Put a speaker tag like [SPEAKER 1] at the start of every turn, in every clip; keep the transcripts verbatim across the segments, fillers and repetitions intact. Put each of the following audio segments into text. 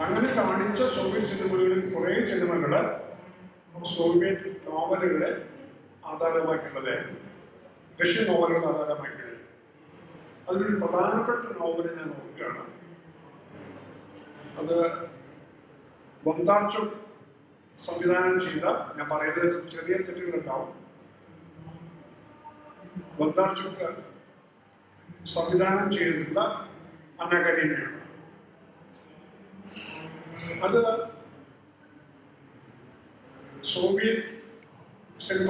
[SPEAKER 1] അങ്ങനെ കാണിച്ച സോവിയറ്റ് സിനിമകളിൽ കുറേ സിനിമകൾ സോവിയറ്റ് നോവലുകളെ ആധാരമാക്കിയുള്ളതായിരുന്നു, റഷ്യൻ നോവലുകൾ ആധാരമാക്കിയത്. അതിലൊരു പ്രധാനപ്പെട്ട നോവൽ ഞാൻ നോക്കുകയാണ്. അത് ബൊന്ദാർചുക് സംവിധാനം ചെയ്ത, ഞാൻ പറയുന്നതിൽ ചെറിയ തെറ്റുകളുണ്ടാവും, ബൊന്ദാർചുക് സംവിധാനം ചെയ്തിട്ടുള്ള അന്ന കരീനയാണ്. അത് സോവിയറ്റ് സിനിമ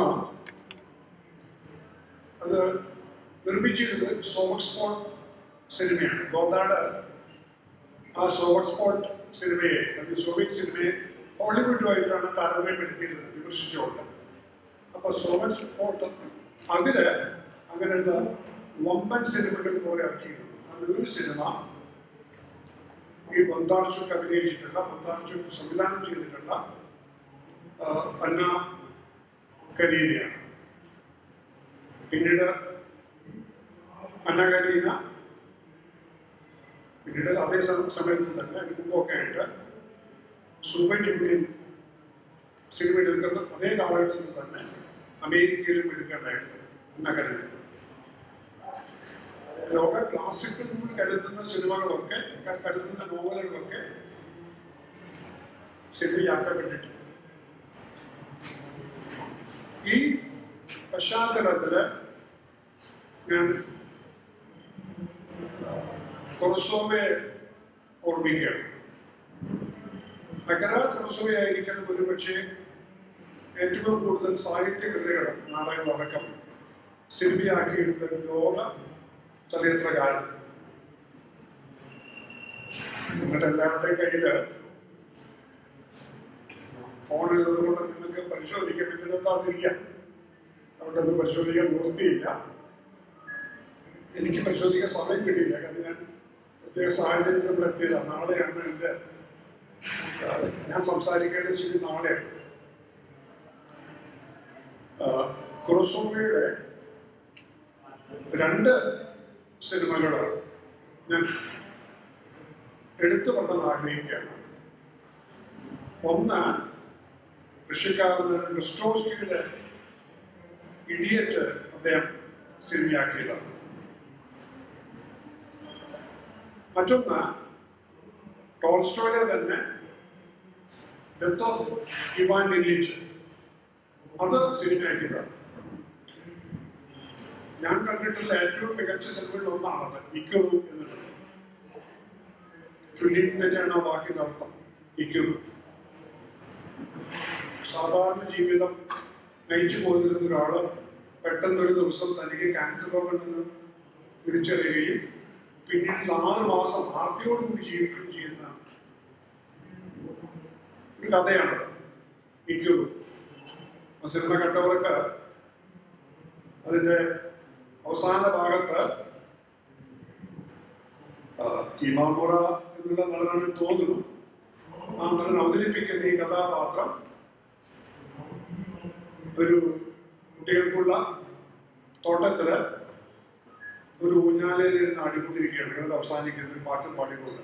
[SPEAKER 1] അത് നിർമ്മിച്ചിരുന്നത് സോവക്സ്പോട്ട് സിനിമയാണ്. ഗോദാഡ് ആ സോവക്സ്പോട്ട് സിനിമയെ, അല്ലെങ്കിൽ സോവിയറ്റ് സിനിമയെ ഹോളിവുഡുമായിട്ടാണ് താരതമ്യപ്പെടുത്തിയിരുന്നത്, വിമർശിച്ചുകൊണ്ട്. അപ്പൊ സോവക്സ്പോട്ട് അതില് അങ്ങനെയുള്ള വമ്പൻ സിനിമകൾ പോലെ ഇറക്കിയിരുന്നു. അതിലൊരു സിനിമ ഈ ബൊന്ദാർചുക് അഭിനയിച്ചിട്ടുള്ള, ബൊന്ദാർചുക് സംവിധാനം ചെയ്തിട്ടുള്ള അന്ന കരീനയാണ്. പിന്നീട് അന്ന കരീന പിന്നീട് അതേ സമയത്ത് തന്നെ അതിന് മുമ്പൊക്കെ ആയിട്ട് സോവിയറ്റ് യൂണിയൻ സിനിമ എടുക്കുന്ന അതേ കാലഘട്ടത്തിൽ തന്നെ അമേരിക്കയിലും എടുക്കേണ്ടായിരുന്നു അന്ന കരീന. ലോക ക്ലാസിക്കൽ കരുതുന്ന സിനിമകളൊക്കെ, കരുതുന്ന നോവലുകളൊക്കെ സിനിമയാക്കപ്പെട്ടിട്ടുണ്ട്. ഈ പശ്ചാത്തലത്തില് ഞാൻ കൊറസോവയെ ഓർമ്മിക്കുകയാണ്. അകര കൊറസോവ ആയിരിക്കണം ഒരുപക്ഷെ ഏറ്റവും കൂടുതൽ സാഹിത്യകൃതികൾ, നാടകങ്ങളടക്കം സിനിമയാക്കിയിട്ടുള്ള ലോക ചലച്ചിത്രകാരൻ. നിങ്ങളുടെ എല്ലാവരുടെയും കയ്യില് ഫോണുള്ളത് കൊണ്ട് നിങ്ങൾക്ക് പരിശോധിക്കാൻ പറ്റുന്നതാതിരിക്കാം. അതുകൊണ്ട് അത് പരിശോധിക്കാൻ നിവൃത്തിയില്ല. എനിക്ക് പരിശോധിക്കാൻ സമയം കിട്ടിയില്ല. കാരണം ഞാൻ പ്രത്യേക സാഹചര്യത്തിൽ ഇവിടെ എത്തിയതാണ്. നാളെയാണ് എൻ്റെ ഞാൻ സംസാരിക്കേണ്ടത്. ശരി, നാളെയാണ്. കൊറസോവയുടെ രണ്ട് സിനിമകൾ ഞാൻ എടുത്തു കൊണ്ടെന്ന് ആഗ്രഹിക്കുകയാണ്. ഒന്ന് റഷ്യക്കാരന് ഡോസ്റ്റോവ്സ്കിയുടെ ഇഡിയറ്റ് അദ്ദേഹം സിനിമയാക്കിയതാണ്. മറ്റൊന്ന് ടോൾസ്റ്റോയുടെ തന്നെ ഡെത്ത് ഓഫ് ഇവാൻ ഇല്ലിച്ച്, അത് സിനിമയാക്കിയതാണ്. ഞാൻ കണ്ടിട്ടുള്ള ഏറ്റവും മികച്ച സിനിമകളിൽ ഒന്നാണത്, ഇക്കറു എന്നുള്ളത്. ചുല്ലിനെറ്റാണ് ആ വാക്കിന്റെ അർത്ഥം, ഇക്കറു. സാധാരണ ജീവിതം നയിച്ചു പോയിരുന്ന ഒരാള് പെട്ടെന്നൊരു ദിവസം തനിക്ക് ക്യാൻസർ രോഗം നിന്ന് തിരിച്ചറിയുകയും പിന്നീട് ആറ് മാസം ആർത്തിയോടുകൂടി ജീവിക്കുകയും ചെയ്യുന്ന ഒരു കഥയാണത്, ഇക്കറു. ആ സിനിമ കണ്ടവർക്ക് അതിന്റെ അവസാന ഭാഗത്ത് ഇമാമുറ എന്നുള്ള നടനാണ് തോന്നുന്നു, ആ നടൻ അവതരിപ്പിക്കുന്ന ഈ കഥാപാത്രം ഒരു കുട്ടികൾക്കുള്ള തോട്ടത്തില് ഒരു ഊഞ്ഞാലയിലിരുന്ന് ആടിക്കൊണ്ടിരിക്കുകയാണ്. അങ്ങനെ അവസാനിക്കുന്ന ഒരു പാട്ടും പാടിക്കൊണ്ട്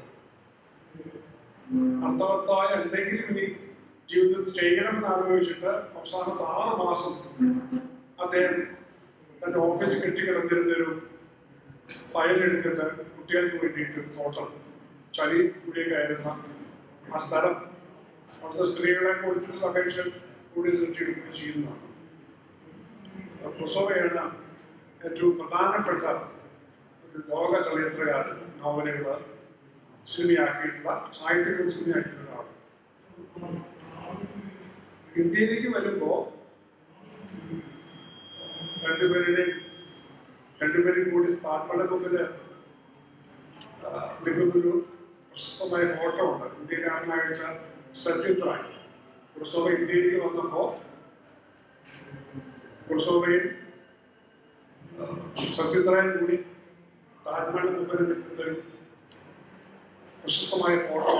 [SPEAKER 1] അർത്ഥവത്തായ എന്തെങ്കിലും ഇനി ജീവിതത്തിൽ ചെയ്യണമെന്ന് ആലോചിച്ചിട്ട് അവസാനത്തെ ആറ് മാസം അദ്ദേഹം തന്റെ ഓഫീസിൽ കെട്ടിക്കിടന്നിരുന്നൊരു ഫയൽ എടുത്തിട്ട് കുട്ടികൾക്ക് വേണ്ടിയിട്ട് ഒരു തോട്ടം, ചളി കൂടിയൊക്കെ ആയിരുന്ന ആ സ്ഥലം അവിടുത്തെ സ്ത്രീകളെ കൊടുത്തിട്ടുള്ള അപേക്ഷ കൂടി സൃഷ്ടിയെടുക്കുകയും ചെയ്യുന്നതാണ്. കൊറസോവയാണ് ഏറ്റവും പ്രധാനപ്പെട്ട ഒരു ലോക ചലച്ചിത്രകാരൻ. നോവലുകൾ സിനിമയാക്കിയിട്ടുള്ള, സാഹിത്യങ്ങൾ സിനിമയാക്കിയിട്ടുള്ള ആൾ. ഇന്ത്യയിലേക്ക് വരുമ്പോൾ രണ്ടുപേരുടെയും രണ്ടുപേരും കൂടി താൽപ്പര്യ മുമ്പില് നിൽക്കുന്നൊരു പ്രശസ്തമായ ഫോട്ടോ ഉണ്ട്. ഇന്ത്യക്കാരനായിട്ടുള്ള സത്യജിത് റായ്. കൊറസോവ ഇന്ത്യയിലേക്ക് വന്നപ്പോൾ കൊറസോവയും സത്യജിത് റായും കൂടി താജ്മഹലിന് മുമ്പിൽ നിൽക്കുന്നൊരു പ്രശസ്തമായ ഫോട്ടോ.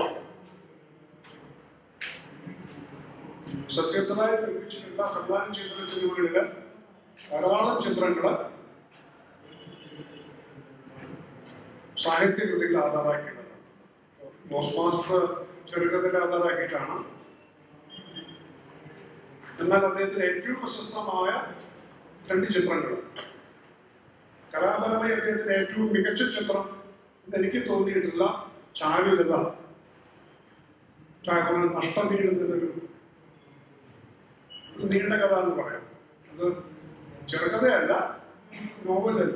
[SPEAKER 1] സത്യജിത് റായ് നിർമ്മിച്ചിട്ടുള്ള, സംവിധാനം ചെയ്തിട്ടുള്ള സിനിമകളില് ധാരാളം ചിത്രങ്ങള് സാഹിത്യകൃതികൾ ആധാരമാക്കിയിട്ടുണ്ട്. Post master ചെറുകഥയിൽ ആധാരാക്കിയിട്ടാണ്. എന്നാൽ അദ്ദേഹത്തിന് ഏറ്റവും പ്രശസ്തമായ രണ്ട് ചിത്രങ്ങൾ, കലാപരമായി അദ്ദേഹത്തിന്റെ ഏറ്റവും മികച്ച ചിത്രം എന്നെനിക്ക് തോന്നിയിട്ടുള്ള ചാരുലത, ടാഗോറിന് നഷ്ടം തീരുന്നതൊരു നീണ്ട കഥ എന്ന് പറയാം. അത് ചെറുകഥയല്ല, നോവലല്ല.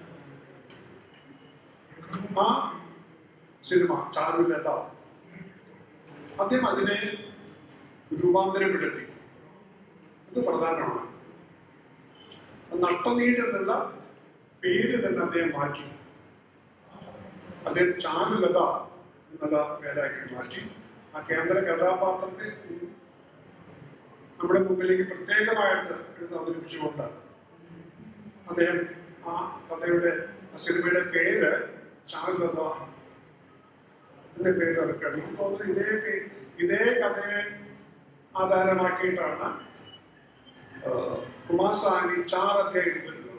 [SPEAKER 1] ആ സിനിമ ചാരുലത അദ്ദേഹം അതിനെ രൂപാന്തരപ്പെടുത്തി. അത് പ്രധാനമാണ്. നഷ്ടനീട് എന്നുള്ള പേര് തന്നെ അദ്ദേഹം മാറ്റി. അദ്ദേഹം ചാരുലത എന്നുള്ള പേരാക്കി മാറ്റി. ആ കേന്ദ്ര കഥാപാത്രത്തെ നമ്മുടെ മുമ്പിലേക്ക് പ്രത്യേകമായിട്ട് എടുത്ത് അവതരിപ്പിച്ചുകൊണ്ട് അദ്ദേഹം ആ കഥയുടെ ആ സിനിമയുടെ പേര് ചാരുലത എന്ന പേര് ഇറക്കുകയാണ്. എനിക്ക് തോന്നുന്നു ഇതേ ഇതേ കഥയെ ആധാരമാക്കിയിട്ടാണ് കുമാസാനി ചാറൊക്കെ എടുത്തിട്ടുള്ളത്.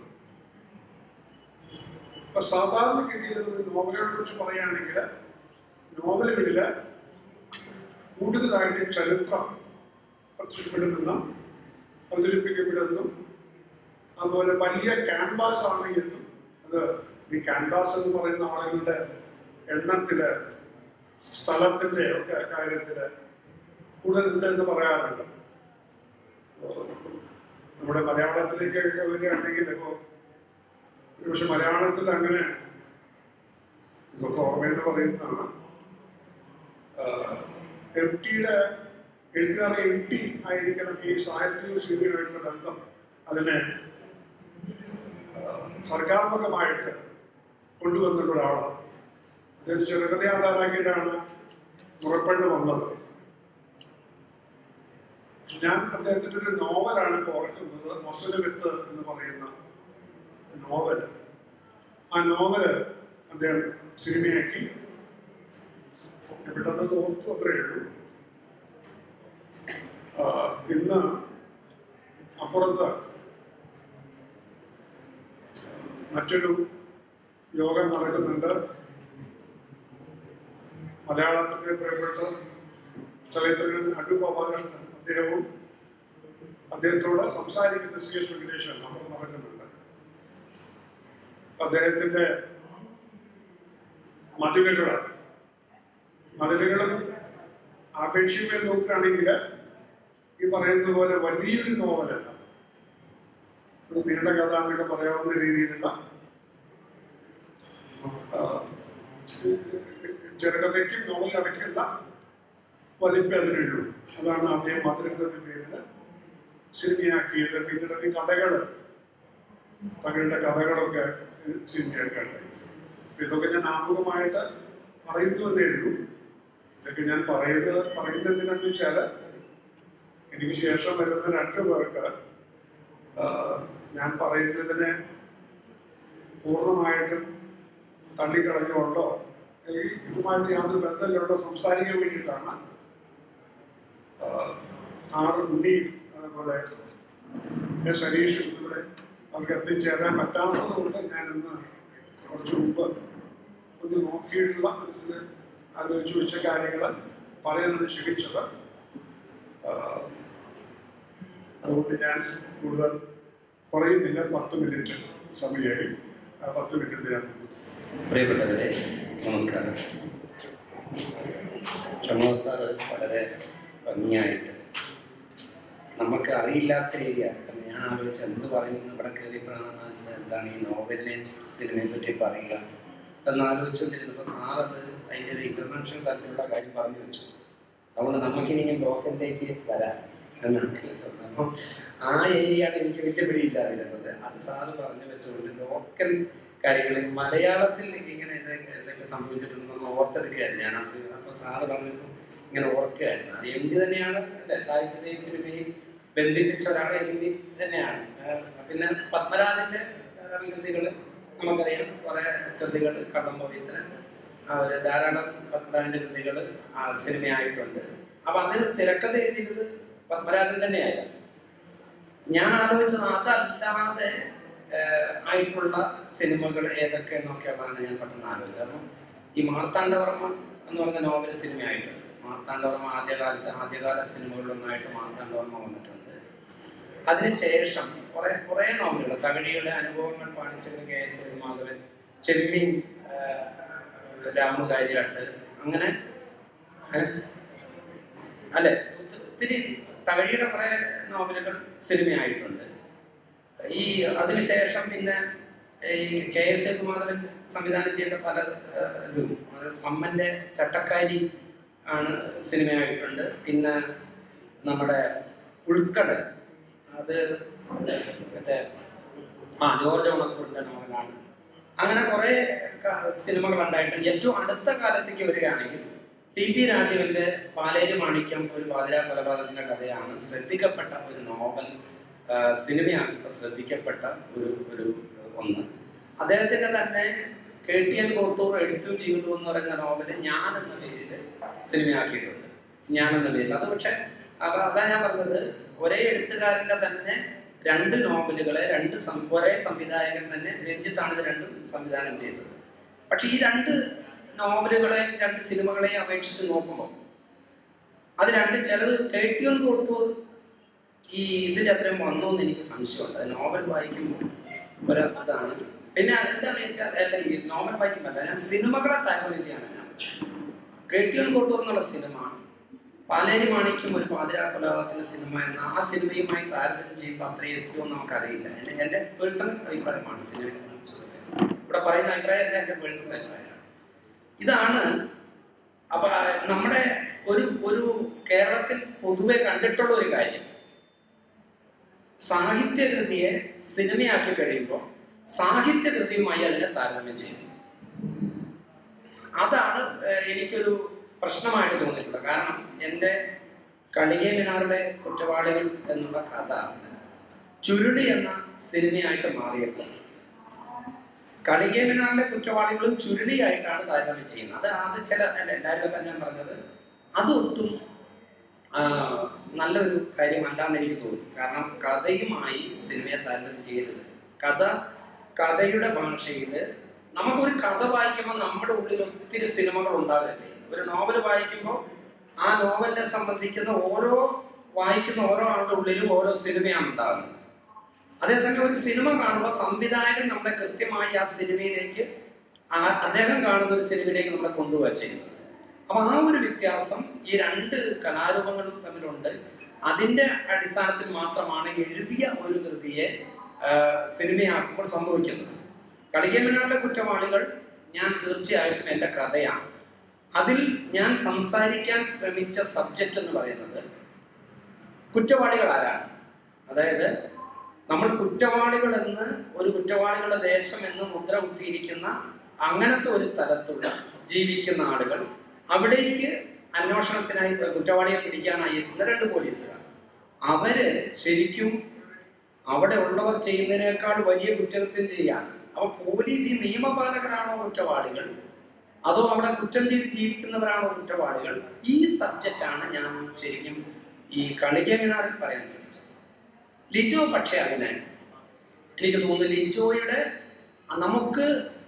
[SPEAKER 1] ഇപ്പൊ സാധാരണഗതിയിൽ നോവലുകളെ കുറിച്ച് പറയുകയാണെങ്കിൽ നോവലുകളില് കൂടുതലായിട്ട് ചരിത്രം പ്രത്യക്ഷപ്പെടുമെന്നും അവതരിപ്പിക്കപ്പെടുമെന്നും അതുപോലെ വലിയ ക്യാൻവാസ് ആണ് എന്നും, അത് ഈ ക്യാൻവാസ് എന്ന് പറയുന്ന ആളുകളുടെ എണ്ണത്തില് സ്ഥലത്തിന്റെ ഒക്കെ കാര്യത്തില് കൂടുതലുണ്ട് എന്ന് പറയാറുണ്ട്. നമ്മുടെ മലയാളത്തിലേക്കൊക്കെ വരികയാണെങ്കിൽ ഇപ്പോ പക്ഷെ മലയാളത്തിൽ അങ്ങനെ ഇതൊക്കെ ഓർമ്മയെന്ന് പറയുന്നതാണ്. എം ടിയുടെ എഴുത്തുകാരൻ എം ടി ആയിരിക്കണം ഈ സാഹിത്യവും സിനിമയുമായിട്ടുള്ള ബന്ധം അതിനെ സർഗാത്മകമായിട്ട് കൊണ്ടുവന്നുള്ള ഒരാളാണ്. അദ്ദേഹം ചെറുകഥ ആധാരാക്കിയിട്ടാണ് മുറപ്പെണ്ണ് വന്നത്. ഞാൻ അദ്ദേഹത്തിന്റെ ഒരു നോവലാണ് ഇപ്പോൾ ഓർക്കുന്നത്, മൊസല് വിത്ത് എന്ന് പറയുന്ന നോവല്. ആ നോവല് അദ്ദേഹം സിനിമയാക്കി. പെട്ടെന്ന് തോർത്തു അത്രയേ ഉള്ളൂ. ഇന്ന് അപ്പുറത്ത് മറ്റൊരു യോഗം നടക്കുന്നുണ്ട്. മലയാളത്തിന്റെ പ്രിയപ്പെട്ട ചലച്ചിത്രകാരൻ അടൂർ ഗോപാലകൃഷ്ണൻ അദ്ദേഹവും അദ്ദേഹത്തോട് സംസാരിക്കുന്ന സി എസ് വെങ്കടേശൻ നമ്മൾ നടക്കുന്നുണ്ട്. അദ്ദേഹത്തിന്റെ മതിലുകള് മതിലുകളും ആപേക്ഷികമായി നോക്കുകയാണെങ്കിൽ ഈ പറയുന്ന പോലെ വലിയൊരു നോവലല്ല, ഒരു നീണ്ട കഥ എന്നൊക്കെ പറയാവുന്ന രീതിയിലുള്ള ചെറുകഥയ്ക്കും നോവലടക്കമുള്ള വലിപ്പം അതിനുള്ളൂ. അതാണ് അദ്ദേഹം മതിലുകളുടെ പേരില് സിനിമയാക്കിയത്. പിന്നീട് ഈ കഥകള് തങ്ങളുടെ കഥകളൊക്കെ സിനിമയാക്കാണ്ടായി. ഇതൊക്കെ ഞാൻ ആമുഖമായിട്ട് പറയുന്നതേ ഉള്ളൂ. ഇതൊക്കെ ഞാൻ പറയുന്നത് പറയുന്നത് എന്തിനാന്ന് വെച്ചാല് എനിക്ക് ശേഷം വരുന്ന രണ്ടു പേർക്ക് ഞാൻ പറയുന്നതിനെ പൂർണ്ണമായിട്ടും തള്ളിക്കളഞ്ഞുകൊണ്ടോ ഇതുമായിട്ട് യാതൊരു ബന്ധമില്ലോണ്ടോ സംസാരിക്കാൻ വേണ്ടിയിട്ടാണ് ആറ് ഉണ്ണിയും അതുപോലെ എസ് ഹരീഷും ഇവിടെ അവർക്ക് എത്തിച്ചേരാൻ പറ്റാത്തത് കൊണ്ട് ഞാൻ ഇന്ന് കുറച്ച് മുമ്പ് ഒന്ന് നോക്കിയിട്ടുള്ള മനസ്സിൽ ആലോചിച്ച് വെച്ച കാര്യങ്ങൾ പറയാനാണ് ക്ഷണിച്ചത്. അതുകൊണ്ട് ഞാൻ കൂടുതൽ പറയുന്നില്ല. പത്ത് മിനിറ്റ് സമയമായി. പത്ത് മിനിറ്റ് ഞാൻ
[SPEAKER 2] പ്രിയപ്പെട്ടവരെ നമസ്കാരം. ഷൺമുഖ സാറ് വളരെ ഭംഗിയായിട്ട് നമുക്ക് അറിയില്ലാത്ത ഏരിയ ഞാൻ ആലോചിച്ച് എന്ത് പറയുന്നു ഇവിടെ കയറിയപ്പോഴാണ് എന്താണ് ഈ നോവലിനെ സിനിമയെ പറ്റി പറയുക എന്ന് ആലോചിച്ചുകൊണ്ടിരുന്നപ്പോൾ സാറത് അതിൻ്റെ ഒരു ഇൻ്റർനാഷണൽ തരത്തിലുള്ള കാര്യം പറഞ്ഞു വെച്ചു. അതുകൊണ്ട് നമുക്കിനി ലോക്കലിലേക്ക് വരാം എന്നാണ്. അപ്പം ആ ഏരിയയാണ് എനിക്ക് വലിയ പിടിയില്ലാതിരുന്നത്. അത് സാറ് പറഞ്ഞു വെച്ചുകൊണ്ട് ലോക്കൽ കാര്യങ്ങളിൽ മലയാളത്തിൽ ഇങ്ങനെ എന്തൊക്കെ സംഭവിച്ചിട്ടുണ്ടെന്ന് ഓർത്തെടുക്കുകയായിരുന്നു ഞാൻ. അപ്പോൾ സാറ് പറഞ്ഞപ്പോൾ ഇങ്ങനെ ഓർക്കുകയായിരുന്നു. അത് എം ഡി തന്നെയാണ് അല്ലേ, സാഹിത്യത്തെയും സിനിമയും ബന്ധിപ്പിച്ച ഒരാൾ എം ഡി തന്നെയാണ്. പിന്നെ പത്മരാജന്റെ ധാരാളം കൃതികൾ നമുക്കറിയാം. കുറെ കൃതികൾ കടമ്പോയത്തിന് അവർ ധാരാളം പത്മരാജന്റെ കൃതികൾ സിനിമയായിട്ടുണ്ട്. അപ്പൊ അതിന് തിരക്കഥ എഴുതിയത് പത്മരാജൻ തന്നെയായിരുന്നു. ഞാൻ ആലോചിച്ചത് അതല്ലാതെ ആയിട്ടുള്ള സിനിമകൾ ഏതൊക്കെ എന്നൊക്കെയുള്ളതാണ് ഞാൻ പെട്ടെന്ന് ആലോചിച്ചത്. അപ്പം ഈ മാർത്താണ്ഡവർമ്മ എന്ന് പറഞ്ഞ നോവൽ സിനിമയായിട്ടുണ്ട്. മാർത്താണ്ഡവർമ്മ ആദ്യകാലത്ത് ആദ്യകാല സിനിമകളിലൊന്നായിട്ട് മാർത്താണ്ഡവർമ്മ വന്നിട്ടുണ്ട്. അതിനുശേഷം കുറെ കുറെ നോവലുകൾ, തകഴിയുടെ അനുഭവങ്ങൾ പാടിച്ചത് കെ എസ് സേതുമാധവൻ, ചെമ്മീൻ, രാമുകാരിയാട്ട്, അങ്ങനെ അല്ലെ ഒത്തിരി തകഴിയുടെ കുറെ നോവലുകൾ സിനിമയായിട്ടുണ്ട്. ഈ അതിനുശേഷം പിന്നെ ഈ കെ എസ് സേതുമാധവൻ സംവിധാനം ചെയ്ത പല ഇതും, അമ്മന്റെ ചട്ടക്കാരി ആണ് സിനിമയായിട്ടുണ്ട്. പിന്നെ നമ്മുടെ ഉൾക്കടൽ, അത് മറ്റേ ആ ജോർജ് ഓണക്കൂറിന്റെ നോവലാണ്. അങ്ങനെ കുറെ സിനിമകൾ ഉണ്ടായിട്ടുണ്ട്. ഏറ്റവും അടുത്ത കാലത്തേക്ക് വരികയാണെങ്കിൽ ടി പി രാജീവന്റെ പാലേരി മാണിക്യം ഒരു പാതിരാ കൊലപാതകത്തിന്റെ കഥയാണ് ശ്രദ്ധിക്കപ്പെട്ട ഒരു നോവൽ, സിനിമയാക്കി ശ്രദ്ധിക്കപ്പെട്ട ഒരു ഒരു ഒന്ന്. അദ്ദേഹത്തിന്റെ തന്നെ കെ ടി എൻ കോട്ടൂർ എഴുത്തും ജീവിതവും എന്ന് പറയുന്ന നോവല് ഞാൻ എന്ന പേരിൽ സിനിമയാക്കിയിട്ടുണ്ട്. ഞാൻ എന്ന പേരിൽ അത് പക്ഷെ അപ്പൊ അതാ ഞാൻ പറഞ്ഞത്, ഒരേ എഴുത്തുകാരന്റെ തന്നെ രണ്ട് നോവലുകളെ രണ്ട് ഒരേ സംവിധായകൻ തന്നെ, രഞ്ജിത്താണ് ഇത് രണ്ടും സംവിധാനം ചെയ്തത്. പക്ഷെ ഈ രണ്ട് നോവലുകളെയും രണ്ട് സിനിമകളെയും അപേക്ഷിച്ച് നോക്കുമ്പോൾ അത് രണ്ട് ചിലത് കെ ടി എൻ കോട്ടൂർ ഈ ഇതിൻ്റെ അത്രയും വന്നോ എന്ന് എനിക്ക് സംശയമുണ്ട്. അത് നോവൽ വായിക്കുമ്പോൾ ഒരു ഇതാണ്. പിന്നെ അതെന്താണെന്ന് വെച്ചാൽ അല്ല ഈ നോവൽ വായിക്കുമ്പോൾ ഞാൻ സിനിമകളെ താരതമ്യം ചെയ്യാനാണ് ഞാൻ കെ ടി എൻ കോട്ടൂർ എന്നുള്ള സിനിമ പാലേരി മാണിക്യം ഒരു പാതിരാ കൊലപാതകത്തിന്റെ സിനിമ എന്ന ആ സിനിമയുമായി താരതമ്യം ചെയ്യുമ്പോൾ അത്രയും എത്തിയോ എന്ന് നമുക്കറിയില്ല. എൻ്റെ എൻ്റെ പേഴ്സണൽ അഭിപ്രായമാണ് സിനിമയെ കുറിച്ചത്. ഇവിടെ പറയുന്ന അഭിപ്രായം അല്ല, എൻ്റെ പേഴ്സണൽ അഭിപ്രായമാണ്. ഇതാണ് അപ്പൊ നമ്മുടെ ഒരു ഒരു കേരളത്തിൽ പൊതുവെ കണ്ടിട്ടുള്ള ഒരു കാര്യം, സാഹിത്യകൃതിയെ സിനിമയാക്കി കഴിയുമ്പോൾ സാഹിത്യകൃതിയുമായി അതിനെ താരതമ്യം ചെയ്യുന്നു. അതാണ് എനിക്കൊരു പ്രശ്നമായിട്ട് തോന്നിയിട്ടുള്ളത്. കാരണം എൻ്റെ കണികെ മിനാറുടെ കുറ്റവാളികൾ എന്നുള്ള കഥ ചുരുളി എന്ന സിനിമയായിട്ട് മാറിയപ്പോൾ കണികെ മിനാറിന്റെ കുറ്റവാളികളും ചുരുളിയായിട്ടാണ് താരതമ്യം ചെയ്യുന്നത്. അത് അത് ചില അല്ല എല്ലാവരും ഒക്കെ ഞാൻ പറഞ്ഞത് അതൊട്ടും നല്ലൊരു കാര്യമല്ല എന്ന് എനിക്ക് തോന്നി. കാരണം കഥയുമായി സിനിമയെ താരതമ്യം ചെയ്തത്, കഥ കഥയുടെ ഭാഷയിൽ നമുക്കൊരു കഥ വായിക്കുമ്പോൾ നമ്മുടെ ഉള്ളിൽ ഒത്തിരി സിനിമകൾ ഉണ്ടാവുക ചെയ്യുന്നത്. ഒരു നോവൽ വായിക്കുമ്പോൾ ആ നോവലിനെ സംബന്ധിക്കുന്ന ഓരോ വായിക്കുന്ന ഓരോ ആളുടെ ഉള്ളിലും ഓരോ സിനിമയാണ് ഉണ്ടാകുന്നത്. അതേസമയം ഒരു സിനിമ കാണുമ്പോൾ സംവിധായകൻ നമ്മളെ കൃത്യമായി ആ സിനിമയിലേക്ക് ആ അദ്ദേഹം കാണുന്ന ഒരു സിനിമയിലേക്ക് നമ്മളെ കൊണ്ടുപോവുക ചെയ്യുന്നത്. അപ്പൊ ആ ഒരു വ്യത്യാസം ഈ രണ്ട് കലാരൂപങ്ങളും തമ്മിലുണ്ട്. അതിന്റെ അടിസ്ഥാനത്തിൽ മാത്രമാണ് എഴുതിയ ഒരു കൃതിയെ സിനിമയാക്കുമ്പോൾ സംഭവിക്കുന്നത്. കണികെ മിനാറിലെ കുറ്റവാളികൾ ഞാൻ തീർച്ചയായിട്ടും എൻ്റെ കഥയാണ്. അതിൽ ഞാൻ സംസാരിക്കാൻ ശ്രമിച്ച സബ്ജക്റ്റ് എന്ന് പറയുന്നത് കുറ്റവാളികൾ ആരാണ്, അതായത് നമ്മൾ കുറ്റവാളികൾ എന്ന് ഒരു കുറ്റവാളികളുടെ ദേശം എന്ന് മുദ്ര കുത്തിയിരിക്കുന്ന അങ്ങനത്തെ ഒരു സ്ഥലത്തുള്ള ജീവിക്കുന്ന ആളുകൾ, അവിടേക്ക് അന്വേഷണത്തിനായി കുറ്റവാളിയെ പിടിക്കാനായി എത്തുന്ന രണ്ട് പോലീസുകാർ. അവര് ശരിക്കും അവിടെ ഉള്ളവർ ചെയ്യുന്നതിനേക്കാൾ വലിയ കുറ്റകൃത്യം ചെയ്യാണ്. അപ്പൊ പോലീസ് ഈ നിയമപാലകരാണോ കുറ്റവാളികൾ, അതോ അവിടെ കുറ്റം ചെയ്ത് ജീവിക്കുന്നവരാണോ കുറ്റവാളികൾ? ഈ സബ്ജക്റ്റാണ് ഞാൻ ശരിക്കും ഈ കണികെ മിനാറിൽ പറയാൻ ശ്രമിച്ചത്. ലിജോ പക്ഷെ അതിനെ എനിക്ക് തോന്നുന്നു ലിജോയുടെ നമുക്ക്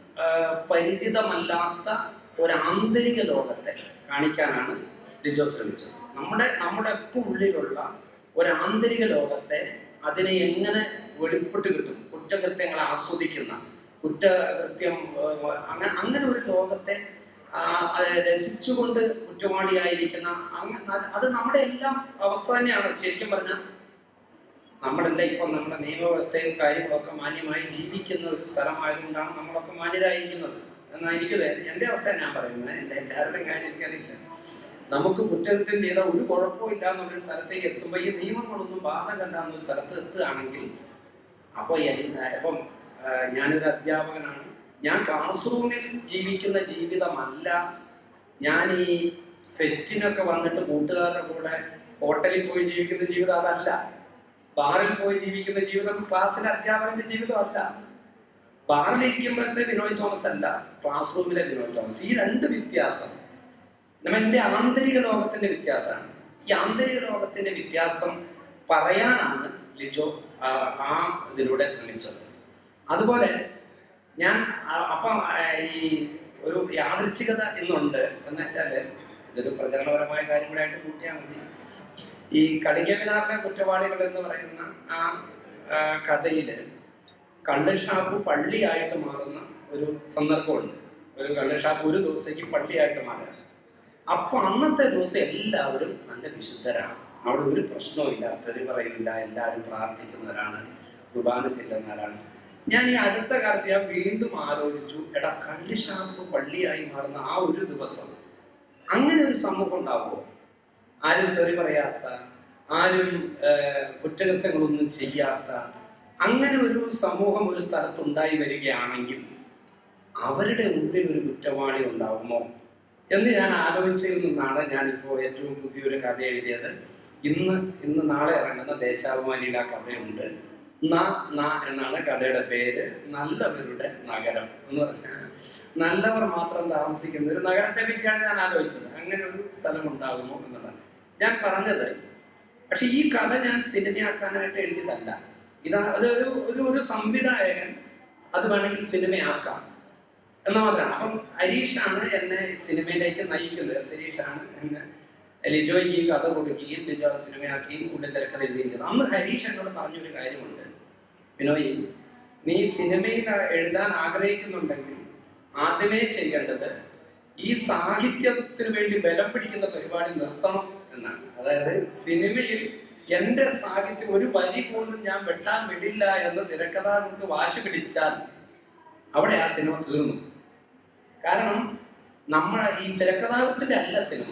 [SPEAKER 2] പരിചിതമല്ലാത്ത ഒരു ആന്തരിക ലോകത്തെ കാണിക്കാനാണ് ലിജോ ശ്രമിച്ചത്. നമ്മുടെ നമ്മുടെ ഒക്കെ ഉള്ളിലുള്ള ഒരു ആന്തരിക ലോകത്തെ അതിനെ എങ്ങനെ വെളിപ്പെട്ട് കിട്ടും, കുറ്റകൃത്യങ്ങളെ ആസ്വദിക്കുന്ന, കുറ്റകൃത്യം അങ്ങനെ അങ്ങനെ ഒരു ലോകത്തെ രസിച്ചുകൊണ്ട് കുറ്റവാളിയായിരിക്കുന്ന അത് നമ്മുടെ എല്ലാം അവസ്ഥ തന്നെയാണ്. ശരിക്കും പറഞ്ഞാൽ നമ്മളെല്ലാം ഇപ്പം നമ്മുടെ നിയമവ്യവസ്ഥയും കാര്യങ്ങളൊക്കെ മാന്യമായി ജീവിക്കുന്ന ഒരു സ്ഥലമായതുകൊണ്ടാണ് നമ്മളൊക്കെ മാന്യരായിരിക്കുന്നത് എന്നാൽ എനിക്ക് എൻ്റെ അവസ്ഥ ഞാൻ പറയുന്നത്. എൻ്റെ എല്ലാവരുടെയും കാര്യം എനിക്കറിയില്ല. നമുക്ക് കുറ്റകൃത്യം ചെയ്താൽ ഒരു കുഴപ്പമില്ല എന്നുള്ളൊരു സ്ഥലത്തേക്ക് എത്തുമ്പോൾ ഈ നിയമങ്ങളൊന്നും ബാധകമല്ല എന്നൊരു സ്ഥലത്ത് എത്തുകയാണെങ്കിൽ അപ്പോൾ ഇപ്പം ഞാനൊരു അധ്യാപകനാണ്. ഞാൻ ക്ലാസ് റൂമിൽ ജീവിക്കുന്ന ജീവിതമല്ല ഞാൻ ഈ ഫെസ്റ്റിനൊക്കെ വന്നിട്ട് കൂട്ടുകാരുടെ കൂടെ ഹോട്ടലിൽ പോയി ജീവിക്കുന്ന ജീവിതം അതല്ല. ബാറിൽ പോയി ജീവിക്കുന്ന ജീവിതം ക്ലാസ്സിലെ അധ്യാപകന്റെ ജീവിതമല്ല. ബാറിലിരിക്കുമ്പോഴത്തെ വിനോയ് തോമസ് അല്ല ക്ലാസ് റൂമിലെ വിനോയ് തോമസ്. ഈ രണ്ട് വ്യത്യാസം നമ്മുടെ ആന്തരിക ലോകത്തിന്റെ വ്യത്യാസമാണ്. ഈ ആന്തരിക ലോകത്തിന്റെ വ്യത്യാസം പറയാനാണ് ലിജോ ആ ഇതിലൂടെ ശ്രമിച്ചത്. അതുപോലെ ഞാൻ അപ്പം ഈ ഒരു യാദൃച്ഛികത ഇന്നുണ്ട് എന്ന് വെച്ചാല് ഇതൊരു പ്രചരണപരമായ കാര്യം കൂടെ ആയിട്ട് കൂട്ടിയാൽ മതി. ഈ കളികമിനാറിലെ കുറ്റവാളികൾ എന്ന് പറയുന്ന ആ കഥയില് കള്ളുഷാപ്പ് പള്ളിയായിട്ട് മാറുന്ന ഒരു സന്ദർഭമുണ്ട്. ഒരു കള്ളുഷാപ്പ് ഒരു ദിവസത്തേക്ക് പള്ളിയായിട്ട് മാറുകയാണ്. അപ്പൊ അന്നത്തെ ദിവസം എല്ലാവരും നല്ല വിശുദ്ധരാണ്, അവിടെ ഒരു പ്രശ്നവുമില്ല, തെറി പറയില്ല, എല്ലാവരും പ്രാർത്ഥിക്കുന്നവരാണ്, കുർബാന ചെല്ലുന്നവരാണ്. ഞാൻ ഈ അടുത്ത കാലത്ത് ഞാൻ വീണ്ടും ആലോചിച്ചു, എടാ കള്ളുഷാപ്പ് പള്ളിയായി മാറുന്ന ആ ഒരു ദിവസം അങ്ങനെ ഒരു സമൂഹം ഉണ്ടാവുമോ? ആരും തെറി പറയാത്ത, ആരും കുറ്റകൃത്യങ്ങളൊന്നും ചെയ്യാത്ത അങ്ങനെ ഒരു സമൂഹം ഒരു സ്ഥലത്തുണ്ടായി വരികയാണെങ്കിൽ അവരുടെ ഉള്ളിൽ ഒരു കുറ്റവാളി ഉണ്ടാവുമോ എന്ന് ഞാൻ ആലോചിച്ചതിൽ നിന്നാണ് ഞാനിപ്പോൾ ഏറ്റവും പുതിയൊരു കഥ എഴുതിയത്. ഇന്ന് ഇന്ന് നാളെ ഇറങ്ങുന്ന ദേശാഭിമാനിയിൽ ആ കഥയുണ്ട്. ന ന എന്നാണ് കഥയുടെ പേര്. നല്ലവരുടെ നഗരം എന്ന് പറഞ്ഞാൽ നല്ലവർ മാത്രം താമസിക്കുന്ന ഒരു നഗരത്തെ പറ്റിയാണ് ഞാൻ ആലോചിച്ചത്. അങ്ങനെ ഒരു സ്ഥലം ഉണ്ടാകുമോ എന്നുള്ളതാണ് ഞാൻ പറഞ്ഞത്. പക്ഷെ ഈ കഥ ഞാൻ സിനിമയാക്കാനായിട്ട് എഴുതിയതല്ല. ഇതാ അതൊരു ഒരു ഒരു സംവിധായകൻ അത് വേണമെങ്കിൽ സിനിമയാക്കാം എന്ന് മാത്രമാണ്. അപ്പം ഹരീഷാണ് എന്നെ സിനിമയിലേക്ക് നയിക്കുന്നത്. ഹരീഷാണ് എന്നെ ലിജോയ്ക്ക് കഥ കൊടുക്കുകയും ലിജോ സിനിമയാക്കുകയും ഉള്ളിൽ തിരക്കഥ എഴുതുകയും ചെയ്തു. അന്ന് ഹരീഷ് എന്നോട് പറഞ്ഞൊരു കാര്യമുണ്ട്, വിനോയ് നീ സിനിമയിൽ എഴുതാൻ ആഗ്രഹിക്കുന്നുണ്ടെങ്കിൽ ആദ്യമേ ചെയ്യേണ്ടത് ഈ സാഹിത്യത്തിന് വേണ്ടി ബലം പിടിക്കുന്ന പരിപാടി നിർത്തണം എന്നാണ്. അതായത് സിനിമയിൽ എൻ്റെ സാഹിത്യം ഒരു വരി പോലും ഞാൻ വെട്ടാൻ വിടില്ല എന്ന് തിരക്കഥാകൃത്ത് വാശി പിടിച്ചാൽ അവിടെ ആ സിനിമ തീർന്നു. കാരണം നമ്മൾ ഈ തിരക്കഥാകൃത്തിന്റെ അല്ല സിനിമ.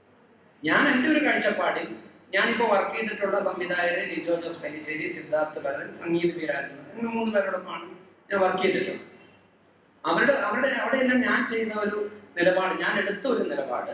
[SPEAKER 2] ഞാൻ എൻ്റെ ഒരു കാഴ്ചപ്പാടിൽ ഞാനിപ്പോൾ വർക്ക് ചെയ്തിട്ടുള്ള സംവിധായകരെ ലിജോ ജോസ് പെല്ലിശ്ശേരി, സിദ്ധാർത്ഥ് ഭരതൻ, സംഗീത് പീരാജൻ, അങ്ങനെ മൂന്ന് പേരോടൊപ്പമാണ് ഞാൻ വർക്ക് ചെയ്തിട്ടുള്ളത്. അവരുടെ അവരുടെ അവിടെയെല്ലാം ഞാൻ ചെയ്ത ഒരു നിലപാട്, ഞാൻ എടുത്ത ഒരു നിലപാട്,